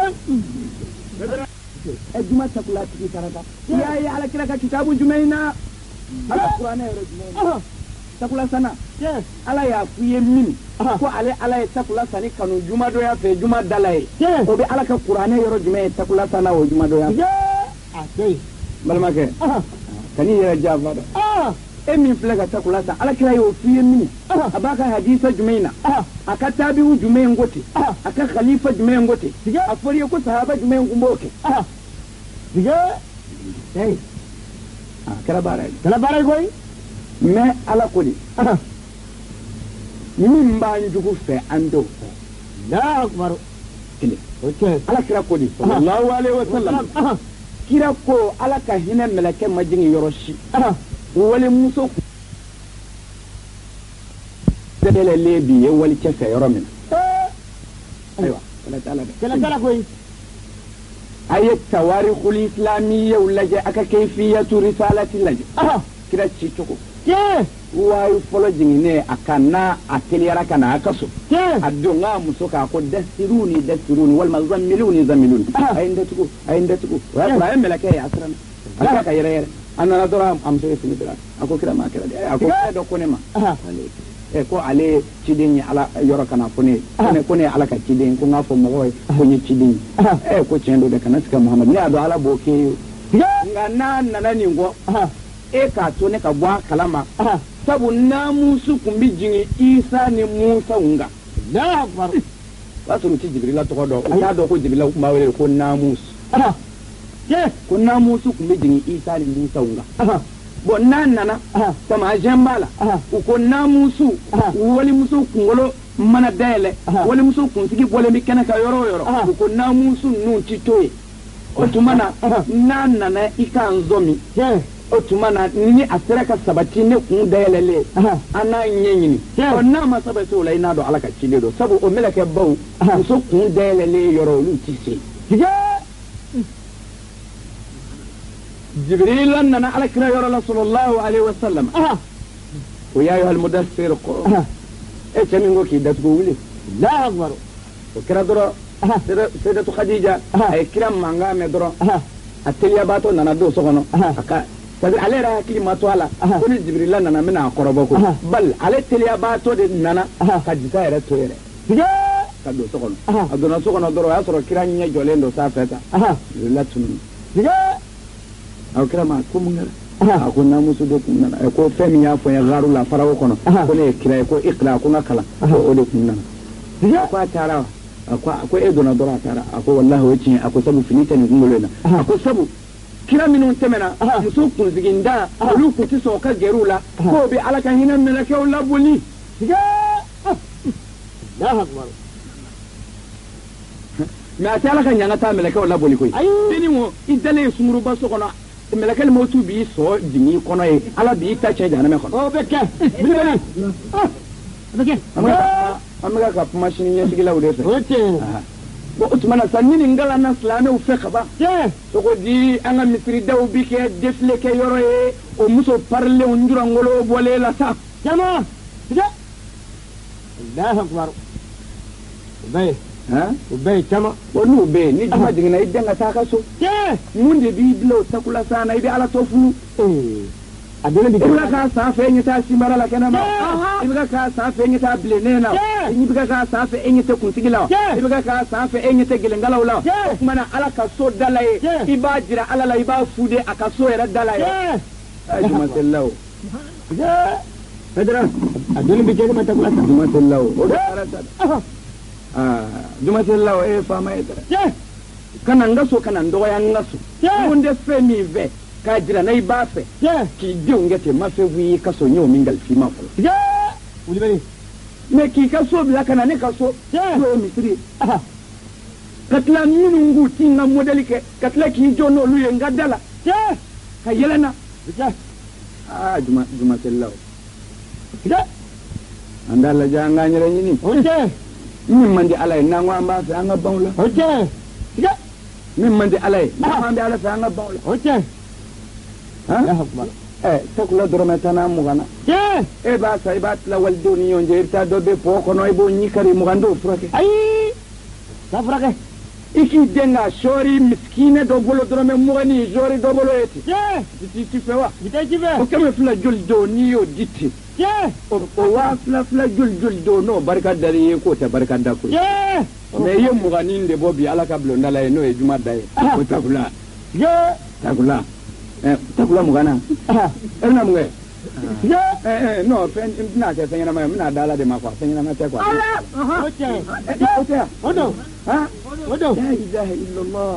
juma takula tigi saraka i y'a ye alakira ka kitabu jumɛn in na ala kuranɛ yɛrɛ jumɛn in takula sana ala y'a f'i ye min ko ala ye takula sani kanu juma dɔya fɛ juma dala ye o bɛ ala ka kuranɛ yɔrɔ jumɛn ye takula sana o juma dɔya fɛ balimakɛ kan'i yɛrɛ janfa dɛ e min filɛ ka takula sa alakira y'o f'i ye min a b'a ka hadisa jumɛn in na a ka tabi'u jumɛn in ko ten a ka khalifa jumɛn in ko ten a fɔra ye ko sahaba jumɛn in kun b'o kɛ kɛra baara ye koyi mais ala ko de min b'an jugu fɛ an t'o fɔ kelen ala kira ko de sallallahu alaihi wasallam kira ko ala ka hinɛ mɛlɛkɛ ma jigin yɔrɔ si wali muso dɛlɛlen bi ye wali cɛ fɛ yɔrɔ min ayiwa kɛlɛ t'a la koyi a ye tawarikul islamiyyaw lajɛ a ka kayfiyatu risalati lajɛ kira ci cogo waayu fɔlɔ jiginnen a ka n'a a teliyara ka na a ka so a don k'a muso k'a ko dasiruni walima zammiluni a ye n datugu o y'a sɔrɔ a ye mɛlɛkɛ ye a siranna a k'a ka yɛrɛ a nana dɔrɔn a muso ye fini bila a ko kira ma kira de a ko kira dɔ ko ne ma ko ale ciden ye ala yɔrɔ kana fɔ ne ye ko ne ye ala ka ciden ko n k'a fɔ mɔgɔw ye ko n ye ciden ye ko tiɲɛ don dɛ kana sika muhamadu ne y'a dɔn ala b'o kɛ ye nka n'a nana nin kɔ e k'a to ne ka bɔ a kalama sabu naamusu kun bi jigin isa ni musa nga o b'a sɔrɔ u ti jibirila tɔgɔ dɔn u t'a dɔn ko jibirila u tun b'a wele ko naamusu ko naamusu kun bi jigin isa ni musa nga bon n'a nana tamajɛn b'a la u ko naamusu walimuso kunkolo mana dayɛlɛ walimuso kunsigi bɔlen bɛ kɛnɛ kan yɔrɔ o yɔrɔ u ko naamusu ninnu ti to yen o tuma na n'a nana i ka n zɔmi o tuma na ni a sera ka sabati ne kun dayɛlɛlen an n'a ɲɛɲini n'a ma sabati o la i n'a dɔn ala ka ciden don sabu o mɛlɛkɛ baw muso kun dayɛlɛlen yɔrɔ olu ti se jibril nana ala kira yɔrɔ la sallallahu alaihi wasallam o ya ayyuhal mudaththir ko e cɛ min ko k'i datugu wuli Allahu akbar o kɛra dɔrɔn sayyidatu khadija a ye kira mankan mɛn dɔrɔn a teliyabaatɔ nana don so kɔnɔ a ka sabu ale yɛrɛ hakili ma to a la ko ni jibril nana n bɛna a kɔrɔbɔ ko bal ale teliyabaatɔ de nana ka jisa yɛrɛ to yɛrɛ ka don so kɔnɔ a donna so kɔnɔ dɔrɔn o y'a sɔrɔ kira ɲɛ jɔlen don sanfɛ tan jibril tunun a kira ma ko mun kɛra a ko naamusu dɔ kun nana ko fɛn min y'a fɔ n ye gaaru la farawo kɔnɔ ko ne ye kira ye ko ikra ko n ka kalan o de kun nana a ko a taara a ko e donna dɔrɔn a taara a ko wallahi o ye tiɲɛ a ko sabu fini tɛ nin kunkolo in na a ko sabu kira minnu tɛmɛna muso kunsiginda olu kun tɛ sɔn ka gɛrɛ u la k'o bɛ ala ka hinɛ mɛlɛkɛw laboli mais a tɛ ala ka ɲanga taa mɛlɛkɛw laboli koyi deni wo i dalen sunguruba so kɔnɔ mɛlɛkɛ mɔtu b'i sɔn jigin kɔnɔ ye ala b'i ta cɛ jahanama kɔnɔ o bɛ kɛ bilibali o bɛ kɛ an bɛka ka kuma sini ɲɛsigilaw de fɛ o tiɲɛ bon o tuma na sa ni nin kalan na silamɛw fɛ ka ban cogo di an ka misiridaw bi kɛ défilé kɛ yɔrɔ ye o muso parilenw njurangolo bɔlen la sa jama tigɛ Allahu akbar o bɛ ye o bɛɛ ye caman o n'o bɛ yen ni juma jiginna i den ka taa ka so mun de b'i bila o takula san na i bɛ ala tɔ funu a dɔnni bɛ kɛ i bɛ k'a san fɛ e ɲɛ taa sinbara la kɛnɛma i bɛ k'a san fɛ e ɲɛ taa bilennen na i bɛ k'a san fɛ e ɲɛ tɛ kunsigi la i bɛ k'a san fɛ e ɲɛ tɛ gɛlɛnkalaw la o tuma na ala ka so da la ye i b'a jira ala la i b'a fu de a ka so yɛrɛ da la ye juma selila o a dɔnni bɛ kɛ ne ma takula san juma selila o o de taara sa juma selila o e ye faama ye dɛ kana n ka so kana n dɔgɔya n ka so mun de fɛn min fɛ k'a jira na i b'a fɛ k'i denw kɛ ten ma fɛ wuli ka so n y'o min kalifi ma fɔlɔ mais k'i ka so bila ka na ne ka so n'o ye misiri katla minnu ti na modeli ke katla ki jono lu ye ngadala ka yelena juma sellaw andala janga nyere ni min mandi alay nango amba fa nga bawla min mandi alay nango amba ala fa nga bawla takula dorome tana mugana ba sa ba la waldo ni yonje irta do be po kono ibo nyikari mugando frake sa frake iki denga shori miskine do bolo dorome mugani jori do bolo eti ti fewa o kame fla juldo ni yo ditti o wa fla juldo no barka dari ko ta barka da ko me ye mugani nde bobi ala ka blonda la no e juma dai ko takula takula mugana erna mugwe no fen na ke fenya na na dala de makwa fenya na te kwa odo la ilaha illallah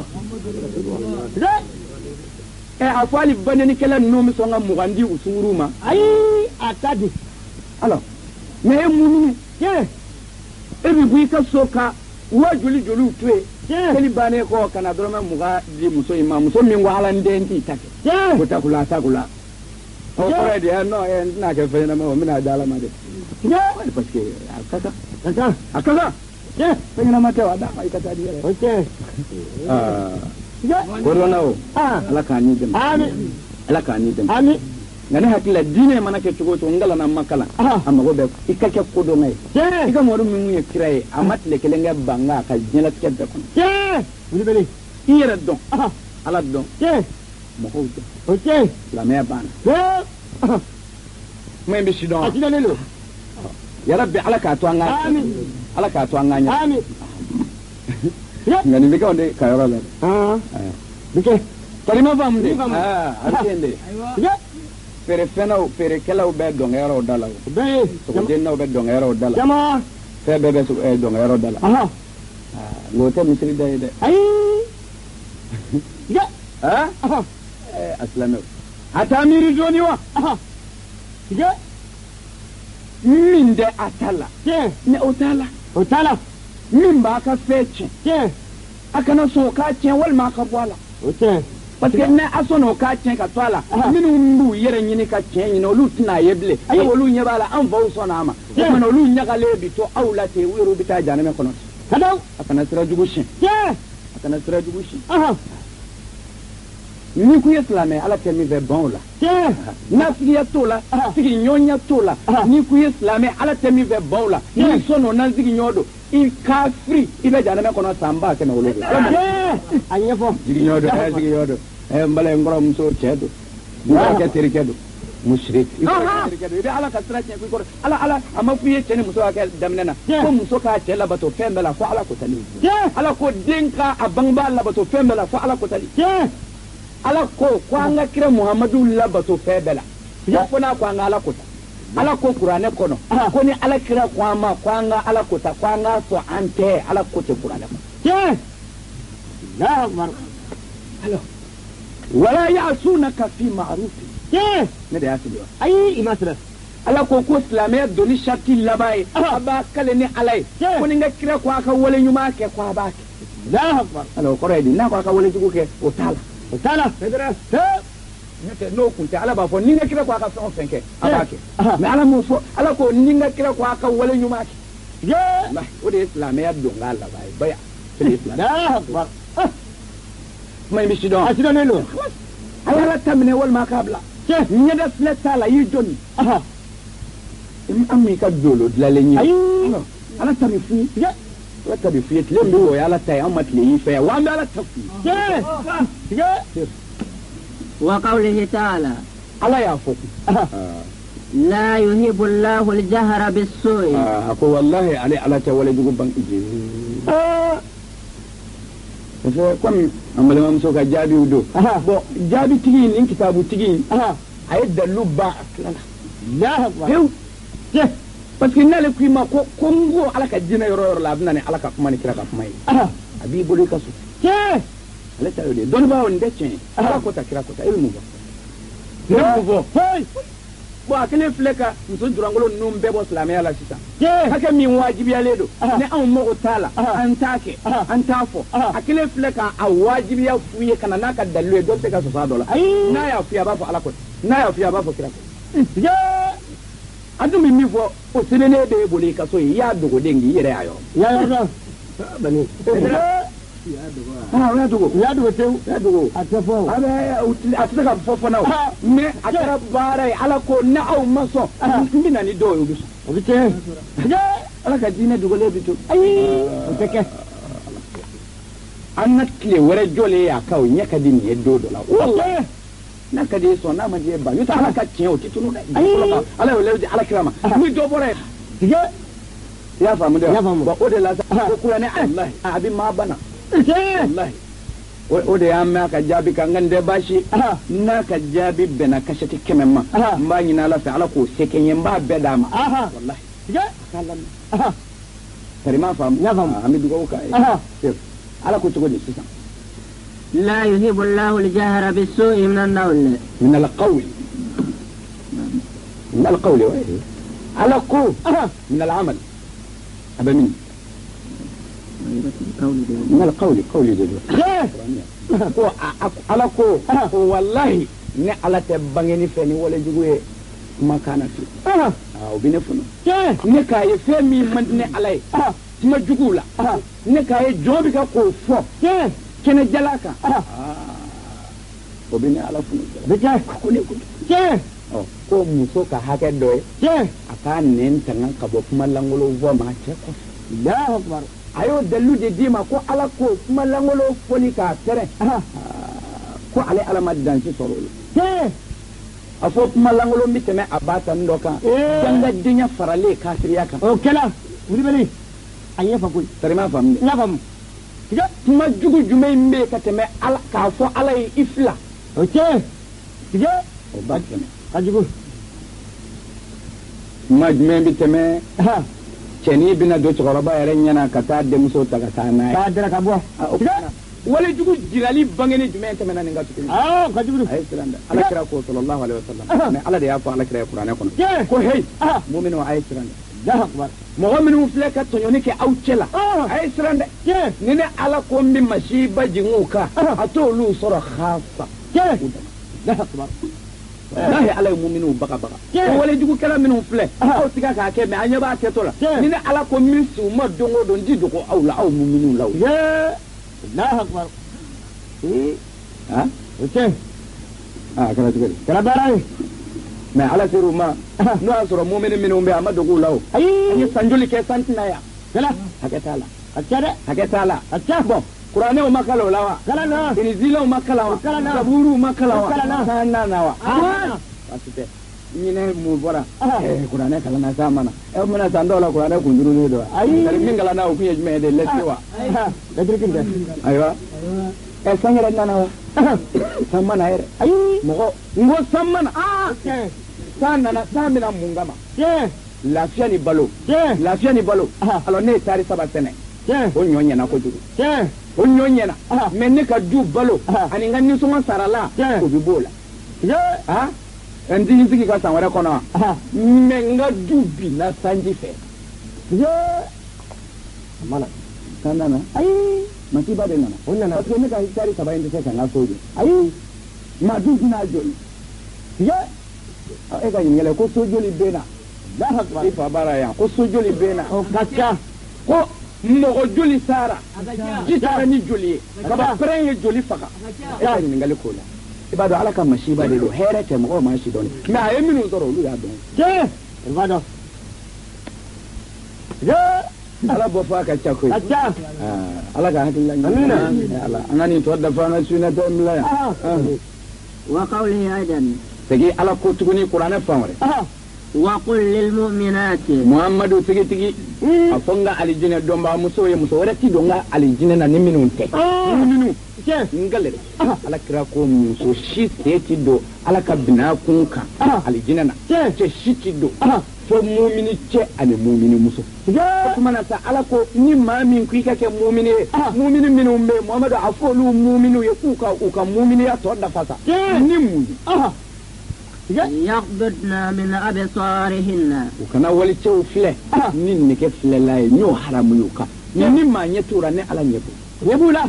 afali baneni kala no mi songa mugandi usuruma atadi alors me munu ebi bui ka soka wa juli tue keli bane ko kana doroma muga di muso imam muso min wala ndenti take takula o kore de no na ke fe na mo mina dala ma de parce que akaka fe na ma te wa da mai kata di corona o ala ka ni dem amin ngane hakila dine mana ke chugo to ngala na makala amma go be ikake kodo ngai ika moru min ye kiraye amatle kelenga banga ka jela tkedda kon wuli bele ira don ala don mo ho la me bana mais bi sidon atina lelo ya rabbi ala ka to anga amin ala ka to anga nya amin ngani bika onde kayora le bike kalima famde artende pere fenao pere kelaw be dongero dala be so denno be dongero dala jama fe be so dongero dala ngote misri de aslame atamiri joni wa min de atala ne otala min ba ka feche akana so ka chen wal ma ka bwala parce que ne asono ka chen ka twala minu mbu yere nyini ka chen nyino lu tina yeble ayo lu nyabala an fa usona ma kuma lu nyaga lebi to awla te wiro bita jana me kono kadaw akana sira jugushin ni ku islame ala temi ve bon la na fiya tola sigi nyonya tola ni ku islame ala temi ve bon la ni sono na sigi nyodo in kafri ibe jana me kono samba ke na wolo anyefo sigi nyodo mbale ngoro mso chedo ngoro ke terikedo mushrik ida ala kasra chen ku ala ama fiye chen muso ka damnena ko muso ka chela bato fembela ko ala ko tali ala ko denka abangba la bato fembela ko ala ko tali ala ko kwanga kira muhammadu labato febela yakona kwanga ala kota ala ko qur'ane kono ko ni ala kira kwanga ala kota kwanga so ante ala kote qur'ane la akbar alo wala ya'sunaka fi ma'ruf ne da yasibi ai imasra ala ko islamiyya doni shati labai aba kale ni alai ko ni nga kira ko aka wole nyuma ke ko abake la akbar alo ko redi na ko aka wole jugo ke otala fedra nete no kunta ala ba fo ninga kira ko aka fon fenke abake mais ala mo fo ala ko ninga kira ko aka wala nyuma ki la o de islamiyya do ngala bay baya islam la akbar may mi sidon asido nelo ala tamne wal makabla nyada fletala yi joni ammi ka dolo la lenyi ala tammi fu laka bi fiye tile mbi woya ala tay amma tile yi fe wa mbi ala tafi wa qawlihi ta'ala ala ya foku la yuhibbu Allahu al-jahra bis-su'i ko wallahi ala ta wala jugo ban ije so comme amale mam so ka jabi udo bo jabi tigi in kitabu tigi ayda lubba aklala la akbar parce que nale kuima ko kongo ala ka jina yoro la abna ne ala ka kuma ni kira ka kuma yi abi boli ka su ala ta yode don ba on de chen ala ko ta kira ko ta ilmu ba hey bon akele fleka muso durangolo num bebo islamia la sita haka min wajibiya ledo ne an mo tala an take an tafo akele fleka a wajibiya fuye kana naka dalwe do te ka so $1 na ya fuya ba fo alako na ya fuya ba fo kira ko adu mi fo o senene be bole ka so ya dogo dengi yere ayo ya yo bani ya dogo tew ya dogo atafo abe ataka fofo na me akara bare alako na aw maso mbina ni do yo biso obite ala ka dine dogo le bito oteke anakle wore jole ya kaw nyaka din ye dodo la wallahi naka de so na ma je ba yuta ala ka cien o titunu ala yo le ala kirama mi do bore ya famu de ba o de la ko kula ne Allah abi ma bana wallahi o de ya ma ka jabi kan gande bashi na ka jabi bena kashati kememma mba nyina la sa ala ko sekenye mba bedama wallahi kallam tarima famu ya famu ami dugo ka ala ko tugo de sisan لا يهب الله الجهر بالسوء من النول من القول على قو من العمل أبا من قولي دجو على قو والله ne ala te bangeni feni wala juguye makana fi aw binefunu ne kaye femi man ne alay ma jugula ne kaye jobi ka ko fo kene jalaka o bine ala funu beja ko ne ko ko muso ka hake doy aka nen tanga ka bo kuma langolo vo ma che ko Allahu akbar ayo dalu de dima ko ala ko kuma langolo foni ka tere ko ale ala madan ci soro afo kuma langolo miteme abata ndoka janga dinya farale kasriya ka o kala wuri bali anya fa ko tarima fam na fam kuma jugu jume mbe ka teme ala ka fo ala ifla tije o ba teme ajugo ma jume mbe teme cheni bina do choroba yare nyana kata de muso taga sana ka dara ka bo wala jugu jirali bangene jume teme na nga tukini ka jugo ay siranda ala kira ko sallallahu alaihi wasallam me ala de ya fa ala kira qur'ana kono ko hey mu'minu ay siranda Allahu akbar mu'minu fleka tonyoni ke auchela ay siranda nene ala ko mbi mashiba jinguka atolu sura khassa Allahu akbar nahi ala mu'minu baka wala jugu kala minhu fle aw tiga ka ke me anya ba ke tola nene ala ko min su ma dongo don di do ko awla aw mu'minu law Allahu akbar kala tigari kala barai me ala siru ma no asoro mu'minu minhu be amado ko law ay sanjuli ke santina ya kala haketala haketala bon Qur'ane o makalo lawa kala na inzila o makalawa zaburu makalawa sana nawa asite nyine mu bora Qur'ane kala na samana mena sandola Qur'ane kunjuru ne do ay mingala na ku yejme de lesewa da dirkin da aywa sanyara nana samana ere ay mo ngo samana sana na samina mungama lafiya ni balo alors ne tari saba sene o nyonya na ko jugu o nyonya na men ne ka du balo ani ngani so sarala ko bi bola ndi nziki ka sanwara kono men nga du bi na sanji fe mana kana ay mati ba de nana onna na ko ne ka tari saba inde se kana soje ay ma du na joli e ka yingele ko sojoli bena la hakba ifa bara ya ko sojoli bena o kacha ko mo joli sara jitara ni joli kaba prenye joli faka ya ni ngali kola ibado ala ka mashiba de do here te mo ma shi don na ay minu zoro lu ya don ibado ala bo fa ka chako kacha ala ka hatin lan amina ala anani to da fa na suna to mla wa qawlihi aidan tegi ala ko tuguni qur'ana famare وقل للمؤمنات محمد تيجي afonga alijine domba muso wala ti donga alijine na niminu te niminu ngale ala kira ko muso shi ti do ala ka bina kunka alijine na ce shi ti do fo mu'mini ce ani mu'mini muso kuma na sa ala ko ni ma min ku ke mu'mini mu'mini minu me muhammadu afolu mu'minu ya kuka mu'mini ya to da fasa ni mu يغضضن من أبصارهن وكان أول شيء فله نين نكف لا نيو حرام يوكا نين ما يتورا نه على يبولا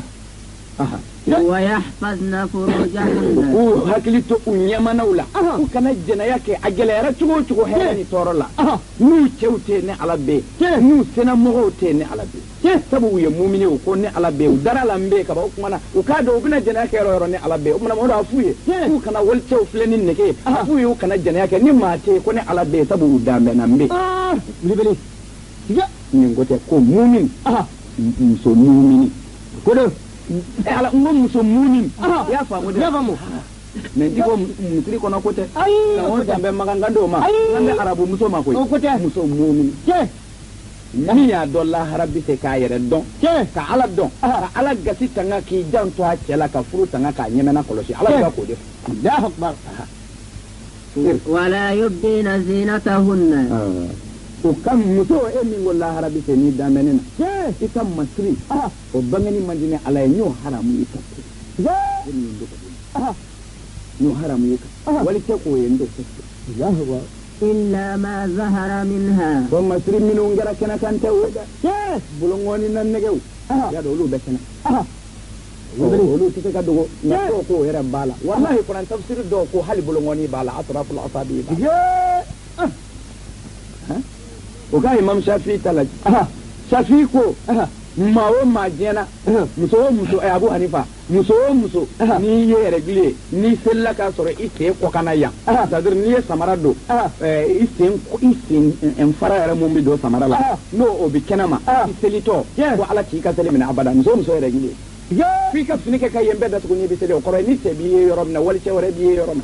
ويحفظن فروجهن وهكلتو نيمانا ولا وكان جناياك أجلera تشو هيني تورلا نو تشوتني على بي نو سنا موتني على بي sabu ye mumini ko ne ala be dara lambe ka ba kuma o ka do bina jana ke ro ne ala be umna mo da fuye ku kana wal tew flenin ne ke fuye o kana jana ke ni mate ko ne ala be sabu da me nambe libeli ya ni ngote ko mumin so mumini ko do ala ngom so mumin ya famu de ya famu ne ndiko musiri kono kote na won jambe magangando ma ngande arabu muso ma ko muso mumin ni ya dolla harabi se ka yere don ka ala don ka ala gasi tanga ki janto ha cela ka furu tanga ka nyemena kolosi ala ba ko def Allahu akbar wala yubdina zinatahunna o kam muso e min golla harabi se ni damenena ita masri o bangani mandine ala nyo haramu ita nyo haramu ita wali te ko yendo Allahu akbar إلا ما ظهر منها ثم سرين من ونجرا كنا كان تودا بلونغوني ننجو يا دولو بسنا ولو تيكا دوغو نكو يرا بالا والله قران تفسير دوكو حال بلونغوني بالا اطراف الاصابع وكان امام شافعي تلاج شافعي كو ما هو ما جينا مسو ابو حنيفه muso ni ye regle ni sella ka soro ite ko kana ya c'est-à-dire ni samarado isen en farara mo mi do samarala no obi kenama iselito ko ala ki ka sele min abada muso regle fi ka fini ke kayembe da ko ni bi sele ko ni se bi yorom na wali ce wore bi yorom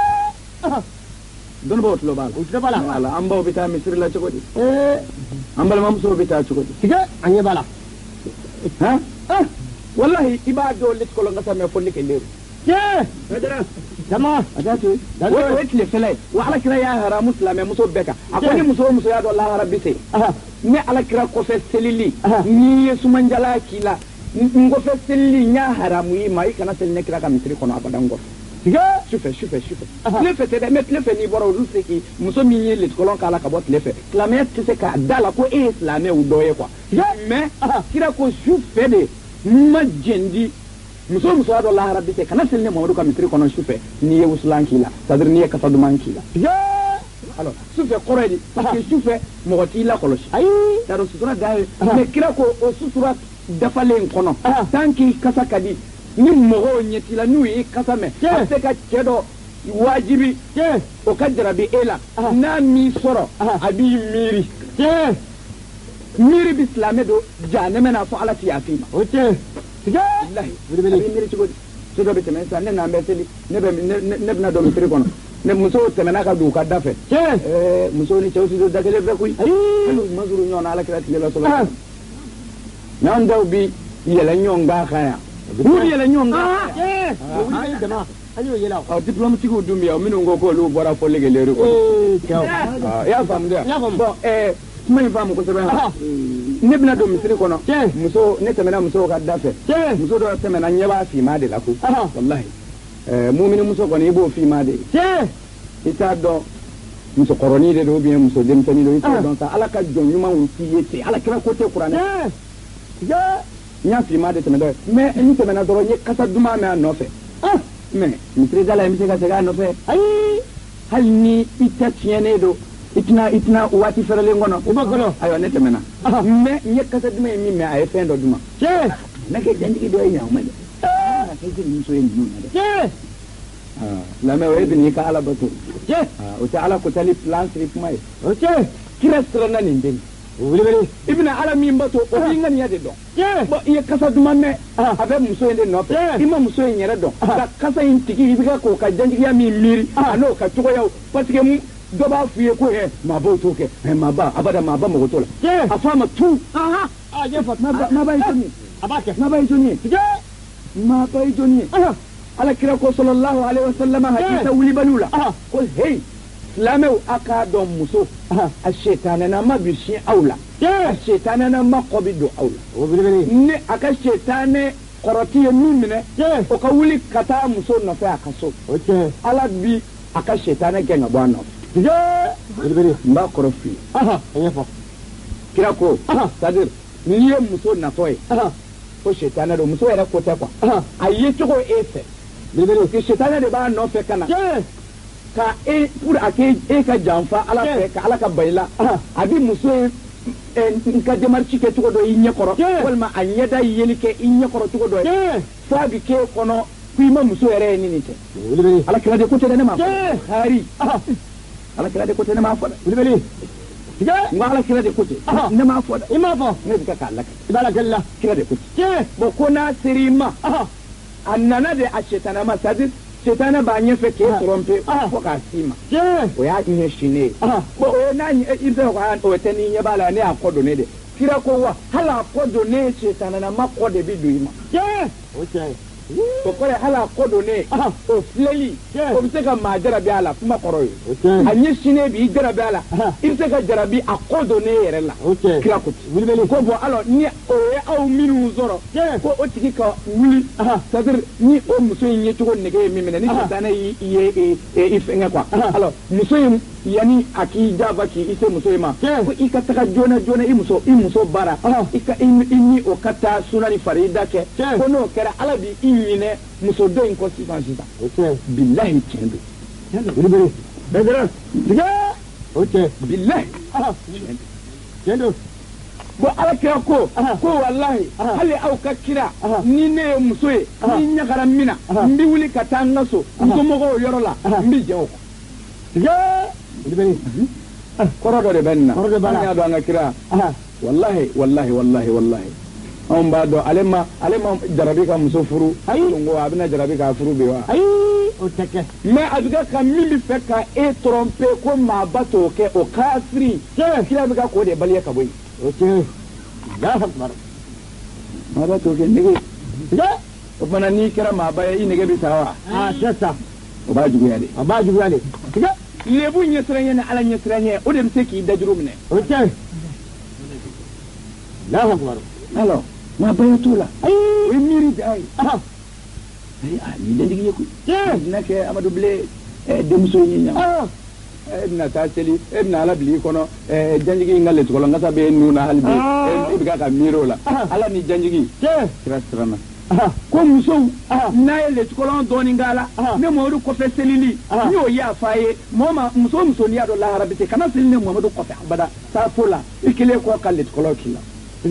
don bawt lo bala usta bala ala amba bita misir la ci ko di ambal mam so bita ci ko di tiga anye bala ha wallahi ibado lit ko nga samé fo liké leer dara dama adatu wo wetli fele wa ala kira ya haram muslimé muso beka akoni muso ya do la rabbi te ni ala kira ko fe selili ni yesu manjala kila ngo fe selili nya haramu yi mai kana sel ne kira ka misri kono abadan go tiga shufe le fait de mettre le fait ni boro russe ki muso mi ni lit ko lon kala ka bot le fait la met c'est ka dala ko islamé ou doye quoi mais kira ko shufe de ma jendi muso ado la rabbi te kana sel ne mo do ka mitri kono shufe ni ye uslan kila c'est-à-dire ni ye ka fadu man kila alors shufe koredi parce que shufe mo ti la koloshi ay daro sutura dai me kira ko o sutura dafalen kono tanki kasa kadi ni mo nyeti la nu yi kasa me ase ka kedo wajibi o kadra bi ela na mi soro abi miri bislame do jane mena fo ala tiafi oke tiga wallahi miri ci godi so do bete men sa ne na mbeteli ne na do mitri kono ne muso temena ka du ka dafe muso ni chawsi do dagale be kuy alu mazuru nyona ala kira tile la solo nyan daw bi yela nyonga khaya bu yela nyonga dama ayo yela diplomatique o dum yaw minu ngo ko lu bora fo lege leru ko ya fam dia bon may fam ko sebe nebna do misri kono muso ne temena muso ka dafe muso do temena nyeba fi ma de la ko wallahi mu'minu muso kono ibo fi ma de ita do muso koroni de do bien muso dem tani do ita don ta ala ka jon yuma won fi yete ala kira ko te qur'an nya fi ma de temena mais ni temena do nye kasa duma me anofe mais misri dala mi se ka se ga anofe ai hal ni ita tiene do itna wati ferale ngono ubakono ayo ne temena me nyekata duma mi me ay fendo duma nake jangi do ay nyaw ma de ke ni so en duma de la me wede ni ka ala batu o ta ala ko tali plan trip mai kira strana ni ndin ibna ala mi mbato o binga ni yade do bo ye kasa duma me abe muso ende no ima muso en yere do ka kasa intiki ibiga ko ka jangi ya mi miri ano ka tuko yaw parce que doba fiye ko he ma bo to ke ma ba abada ma ba mo to la afama tu je fat ma ba itoni abake ma ba itoni ma ba itoni ala kira ko sallallahu alaihi wasallam hadisa wuli banula ko hey lamu akado muso ashaytan na ma bi shi aula ashaytan na ma qabidu aula ne aka shaytan koroti minne o ka wuli kata muso na fa akaso ala bi aka shetana ke nga bwana je ilbiri mba korofi anyefo kira ko sadir ni ye muso na toy ko shetana do muso era ko ta kwa ayi to ko efe ilbiri ke shetana de ba no fe kana ka pour ake ka janfa ala fe ka ala ka bayla abi muso nka demarche ke to do inye koro walma anyeda yelike inye koro to do sabi ke kono kuima muso ere nini te ala kira de ko te ne ma hari ala kira de ko te ne ma fa bilbeli tiga ngala kira de ko te ne ma fa ima fa ne ka kala ibala kala kira de ko te bo ko na sirima annana de ashetana ma sadi setana ba nye fe ke trompe ko ka sima o ya nye shine bo o na ibe ko an o tani nye bala ne akodo ne de kira ko wa hala akodo ne setana na makode bi duima okay ko kore hala kodo ne o fleli o bi se ka ma jarabi ala kuma koro yi anye shine bi jarabi ala i se ka jarabi akodo ne yere la kira ko ko bo alo ni o ye aw minu zoro ko o tigi ka wuli sadir ni o muso yin to ne ke mi mena ni dana yi ifenga kwa alo muso yin yani aki jaba ki ise muso ma ko i ka taka jona i muso bara i ka inni o kata sunani farida ke ko no kera ala bi ne muso do in consistency billahi kendo bilbili bedra diga okay billahi kendo bo ala kira ko wallahi hali au ka kira ni ne muso ni nyakara mina mbi wuli katanga so muso mogo yorola mbi jewo diga bilbili korodo de benna korodo bana do anga kira wallahi on ba do alema jarabi ka muso furu ngo abina jarabi ka furu bewa o teke mais abiga ka mimi feka e tromper ko ma bato ke o kafri kila biga ko de baliya ka boy okay ya hakbar ma bato ke nige ya o bana ni kira ma ba yi nige bitawa sasa o ba jugu yade tiga lebu nyesranye na ala nyesranye o dem seki dajuru mne okay ya hakbar alors ma bayatula we miri dai ni den digi yeku nak amadou blé dem so nyinya na taseli na ala bli kono janjigi ngale to ko ngata be nuna halbi e biga ka miro la ala ni janjigi restaurant ko muso na ele to ko doni ngala ne modu ko feselili ni o ya faye moma muso ni ado la harabite kana selini modu ko fe abada sa fola ikile ko kalle to ko kila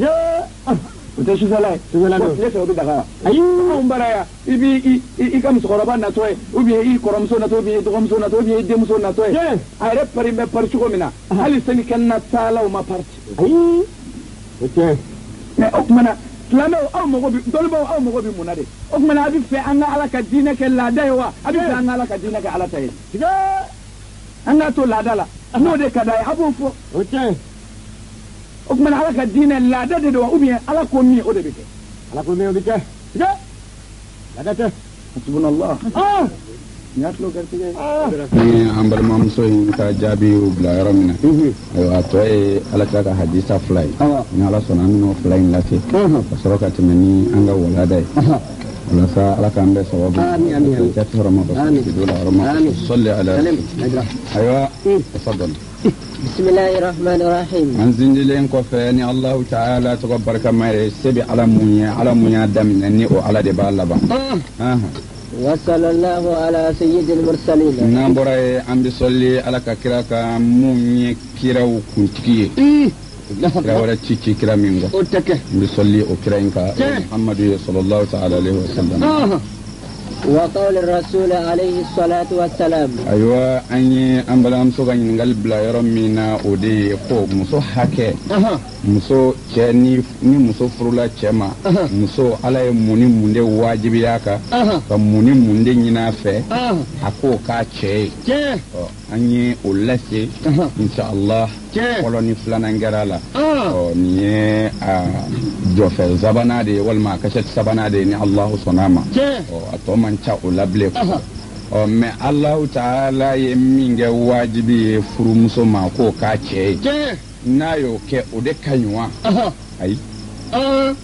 utashizala do lesa obi daga ayi umbaraya ibi ikam sokoroba na toy ubi i koromso na to bi domso na to bi demso na toy ayre pari me parchugo mina hali sani kanna sala o ma parti ayi okay me okmana lama o mo gobi dolbo o mo gobi munade okmana abi fe anga ala ka dina ke la daywa abi fe anga ala ka dina ke ala tay diga anga to la dala no de kadai abu fo okay okman ala ka dina la dade do ubien ala ko mi o de beke ala ko mi o beke ya la date subhanallah nyat lo garti ni ambal mam so ka jabi u bla yaramina ayo atoy ala ka hadisa fly ni ala sonan no fly lati soroka timani anga wala dai wala sa ala kan be sawabu amin ta rama bas dola rama salli ala ayo tafadhal بسم الله الرحمن الرحيم من زنجلين كفاني الله تعالى تكبر كما يسبي على منيا دم نني على دبال لبا وصلى الله على سيد المرسلين نامبراي ام بيصلي على كراك مني كيراو كنتكي لا ولا تشي كرا مينغو بيصلي او كراينكا محمد صلى الله تعالى عليه وسلم وقول الرسول عليه الصلاة والسلام أيوة أني أمبلام سوغاني نغال بلا يرمينا ودي فوق مسو حكي مسو ni muso furula cema muso ala ye muni munde wajibi yaka ka muni munde nyina fe ako ka che anyi ulase insha Allah koloni flana ngarala ni jofe zabana de walma kashat sabana de ni Allah sonama atoman cha ulable ko me Allah ta'ala ye minge wajibi furu muso ma ko ka che nayo ke ode kanywa ai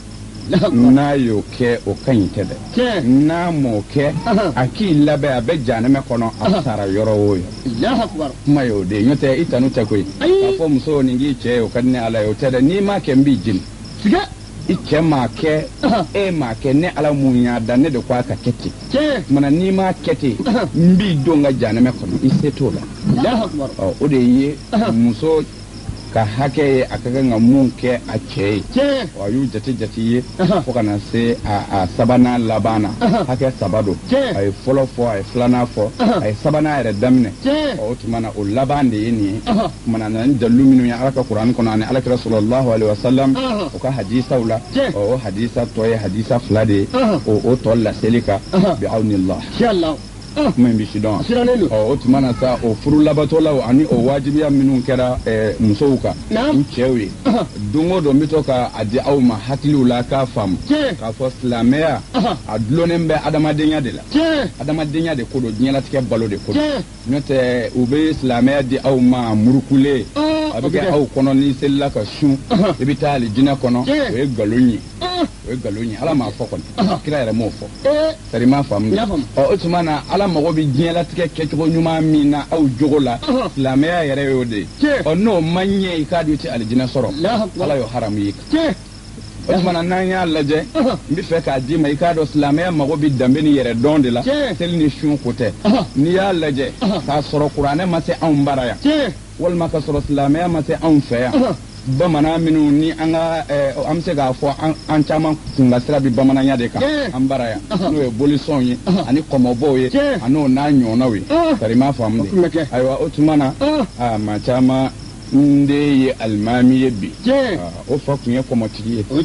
n'a y'o kɛ o ka ɲi tɛ dɛ n'a m'o kɛ a k'i labɛn a bɛ jahanama kɔnɔ a sara yɔrɔ o yɔrɔ kuma y'o de ye n'o tɛ i tanu tɛ koyi k'a fɔ muso nin k'i cɛ ye o ka di ne ala ye o tɛ dɛ n'i m'a kɛ n b'i jeni i cɛ m'a kɛ e m'a kɛ ne ala mun y'a da ne de ko a ka kɛ ten mana n'i m'a kɛ ten n b'i don ka jahanama kɔnɔ i se t'o la o de ye muso ka hakɛ ye a ka kan ka mun kɛ a cɛ ye a y'u jate ye fo ka na se a sabanan laban na hakɛ saba don a ye fɔlɔ fɔ a ye filanan fɔ a ye sabanan yɛrɛ daminɛ o tuma na o laban de ye nin ye kumana na ni dalilu minnu ye ala ka kuranɛ kɔnɔ ani alakira sallallahu alaihi wasallam o ka hadisaw la o hadisa tɔ ye hadisa fila de ye o tɔ laseli kan bi awnillah kuma in bɛ sidɔn o tuma na sa o furu labatɔlaw ani o wajibiya minnu kɛra musow kan u cɛw ye don o don n bɛ to ka a di aw ma hakiliw la k'a faamu k'a fɔ silamɛya a dulonnen bɛ adamadenya de la adamadenya de ko don diɲɛlatigɛ balo de ko don n'o tɛ u bɛ silamɛya di aw ma murukulen a bɛ kɛ aw kɔnɔ n'i selila ka sun i bɛ taa alijinɛ kɔnɔ o ye nkalon ye o ye nkalon ye ala m'a fɔ kɔni kira yɛrɛ m'o fɔ sari m'a faamu o tuma na ala mago bɛ diɲɛlatigɛ kɛcogo ɲuman min na aw jogo la silamɛya yɛrɛ y'o de ye n'o man ɲɛ i k'a dun i tɛ alijinɛ sɔrɔ ala y'o haramu ye o tuma na n'an y'a lajɛ n bɛ fɛ k'a d'i ma i k'a dɔn silamɛya mago bɛ danbe ni yɛrɛ dɔn de la seli ni sun ko tɛ n'i y'a lajɛ k'a sɔrɔ kuranɛ ma se anw bara yan walima ka sɔrɔ silamɛya ma se anw fɛ yan bamanan minnu ni an ka an bɛ se k'a fɔ an caman kunga sira bɛ bamananya de kan an bara yan n'o ye bolisɔnw ye ani kɔmɔbɔw ye ani o n'a ɲɔgɔnnaw ye sari m'a faamu de ayiwa o tuma na maa caman n de ye alimami ye bi o fa tun ye kɔmɔtigi ye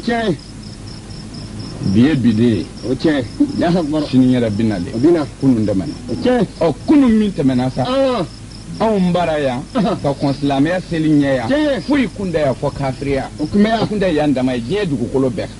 bi ye bi de ye sini yɛrɛ bɛ na de kunun tɛmɛna kunun min tɛmɛna sa anw bara yan ka kɔn silamɛya seli ɲɛ yan foyi kun tɛ yan fɔ kafiriya o kun tɛ yan dama ye diɲɛ dugukolo bɛɛ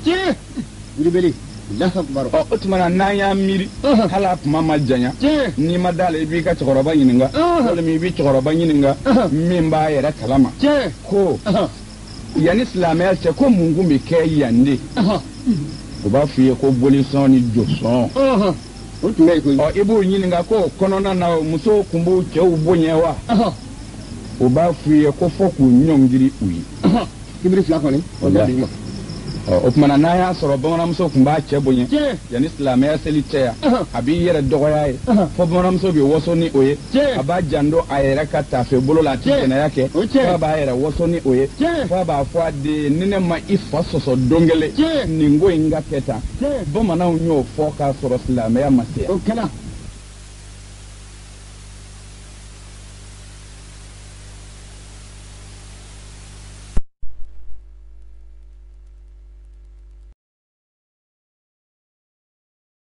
o tuma na n'an y'a miiri hali a kuma ma janya n'i ma d'a la i b'i ka cɛkɔrɔba ɲininka walima i b'i cɛkɔrɔba ɲininka min b'a yɛrɛ kalama ko yanni silamɛya cɛ ko mun kun bɛ kɛ yan de u b'a f'i ye ko bolisɔn ni josɔn i b'o ɲininka ko kɔnɔna na musow kun b'u cɛw bonya wa o b'a f'i ye ko fɔ k'u ɲɔngiri u ye kibiri fila kɔni o tuma na n'a y'a sɔrɔ bamananmuso tun b'a cɛ bonya yanni silamɛya seli cɛ yan a b'i yɛrɛ dɔgɔya ye fɔ bamananmuso bɛ waso ni o ye a b'a janto a yɛrɛ ka tafe bolo la a tɛ jɛnɛya kɛ fɔ a b'a yɛrɛ waso ni o ye fɔ a b'a fɔ a den ni ne ma i fa sɔsɔ don kelen nin ko in ka kɛ tan bamananw y'o fɔ k'a sɔrɔ silamɛya ma se yan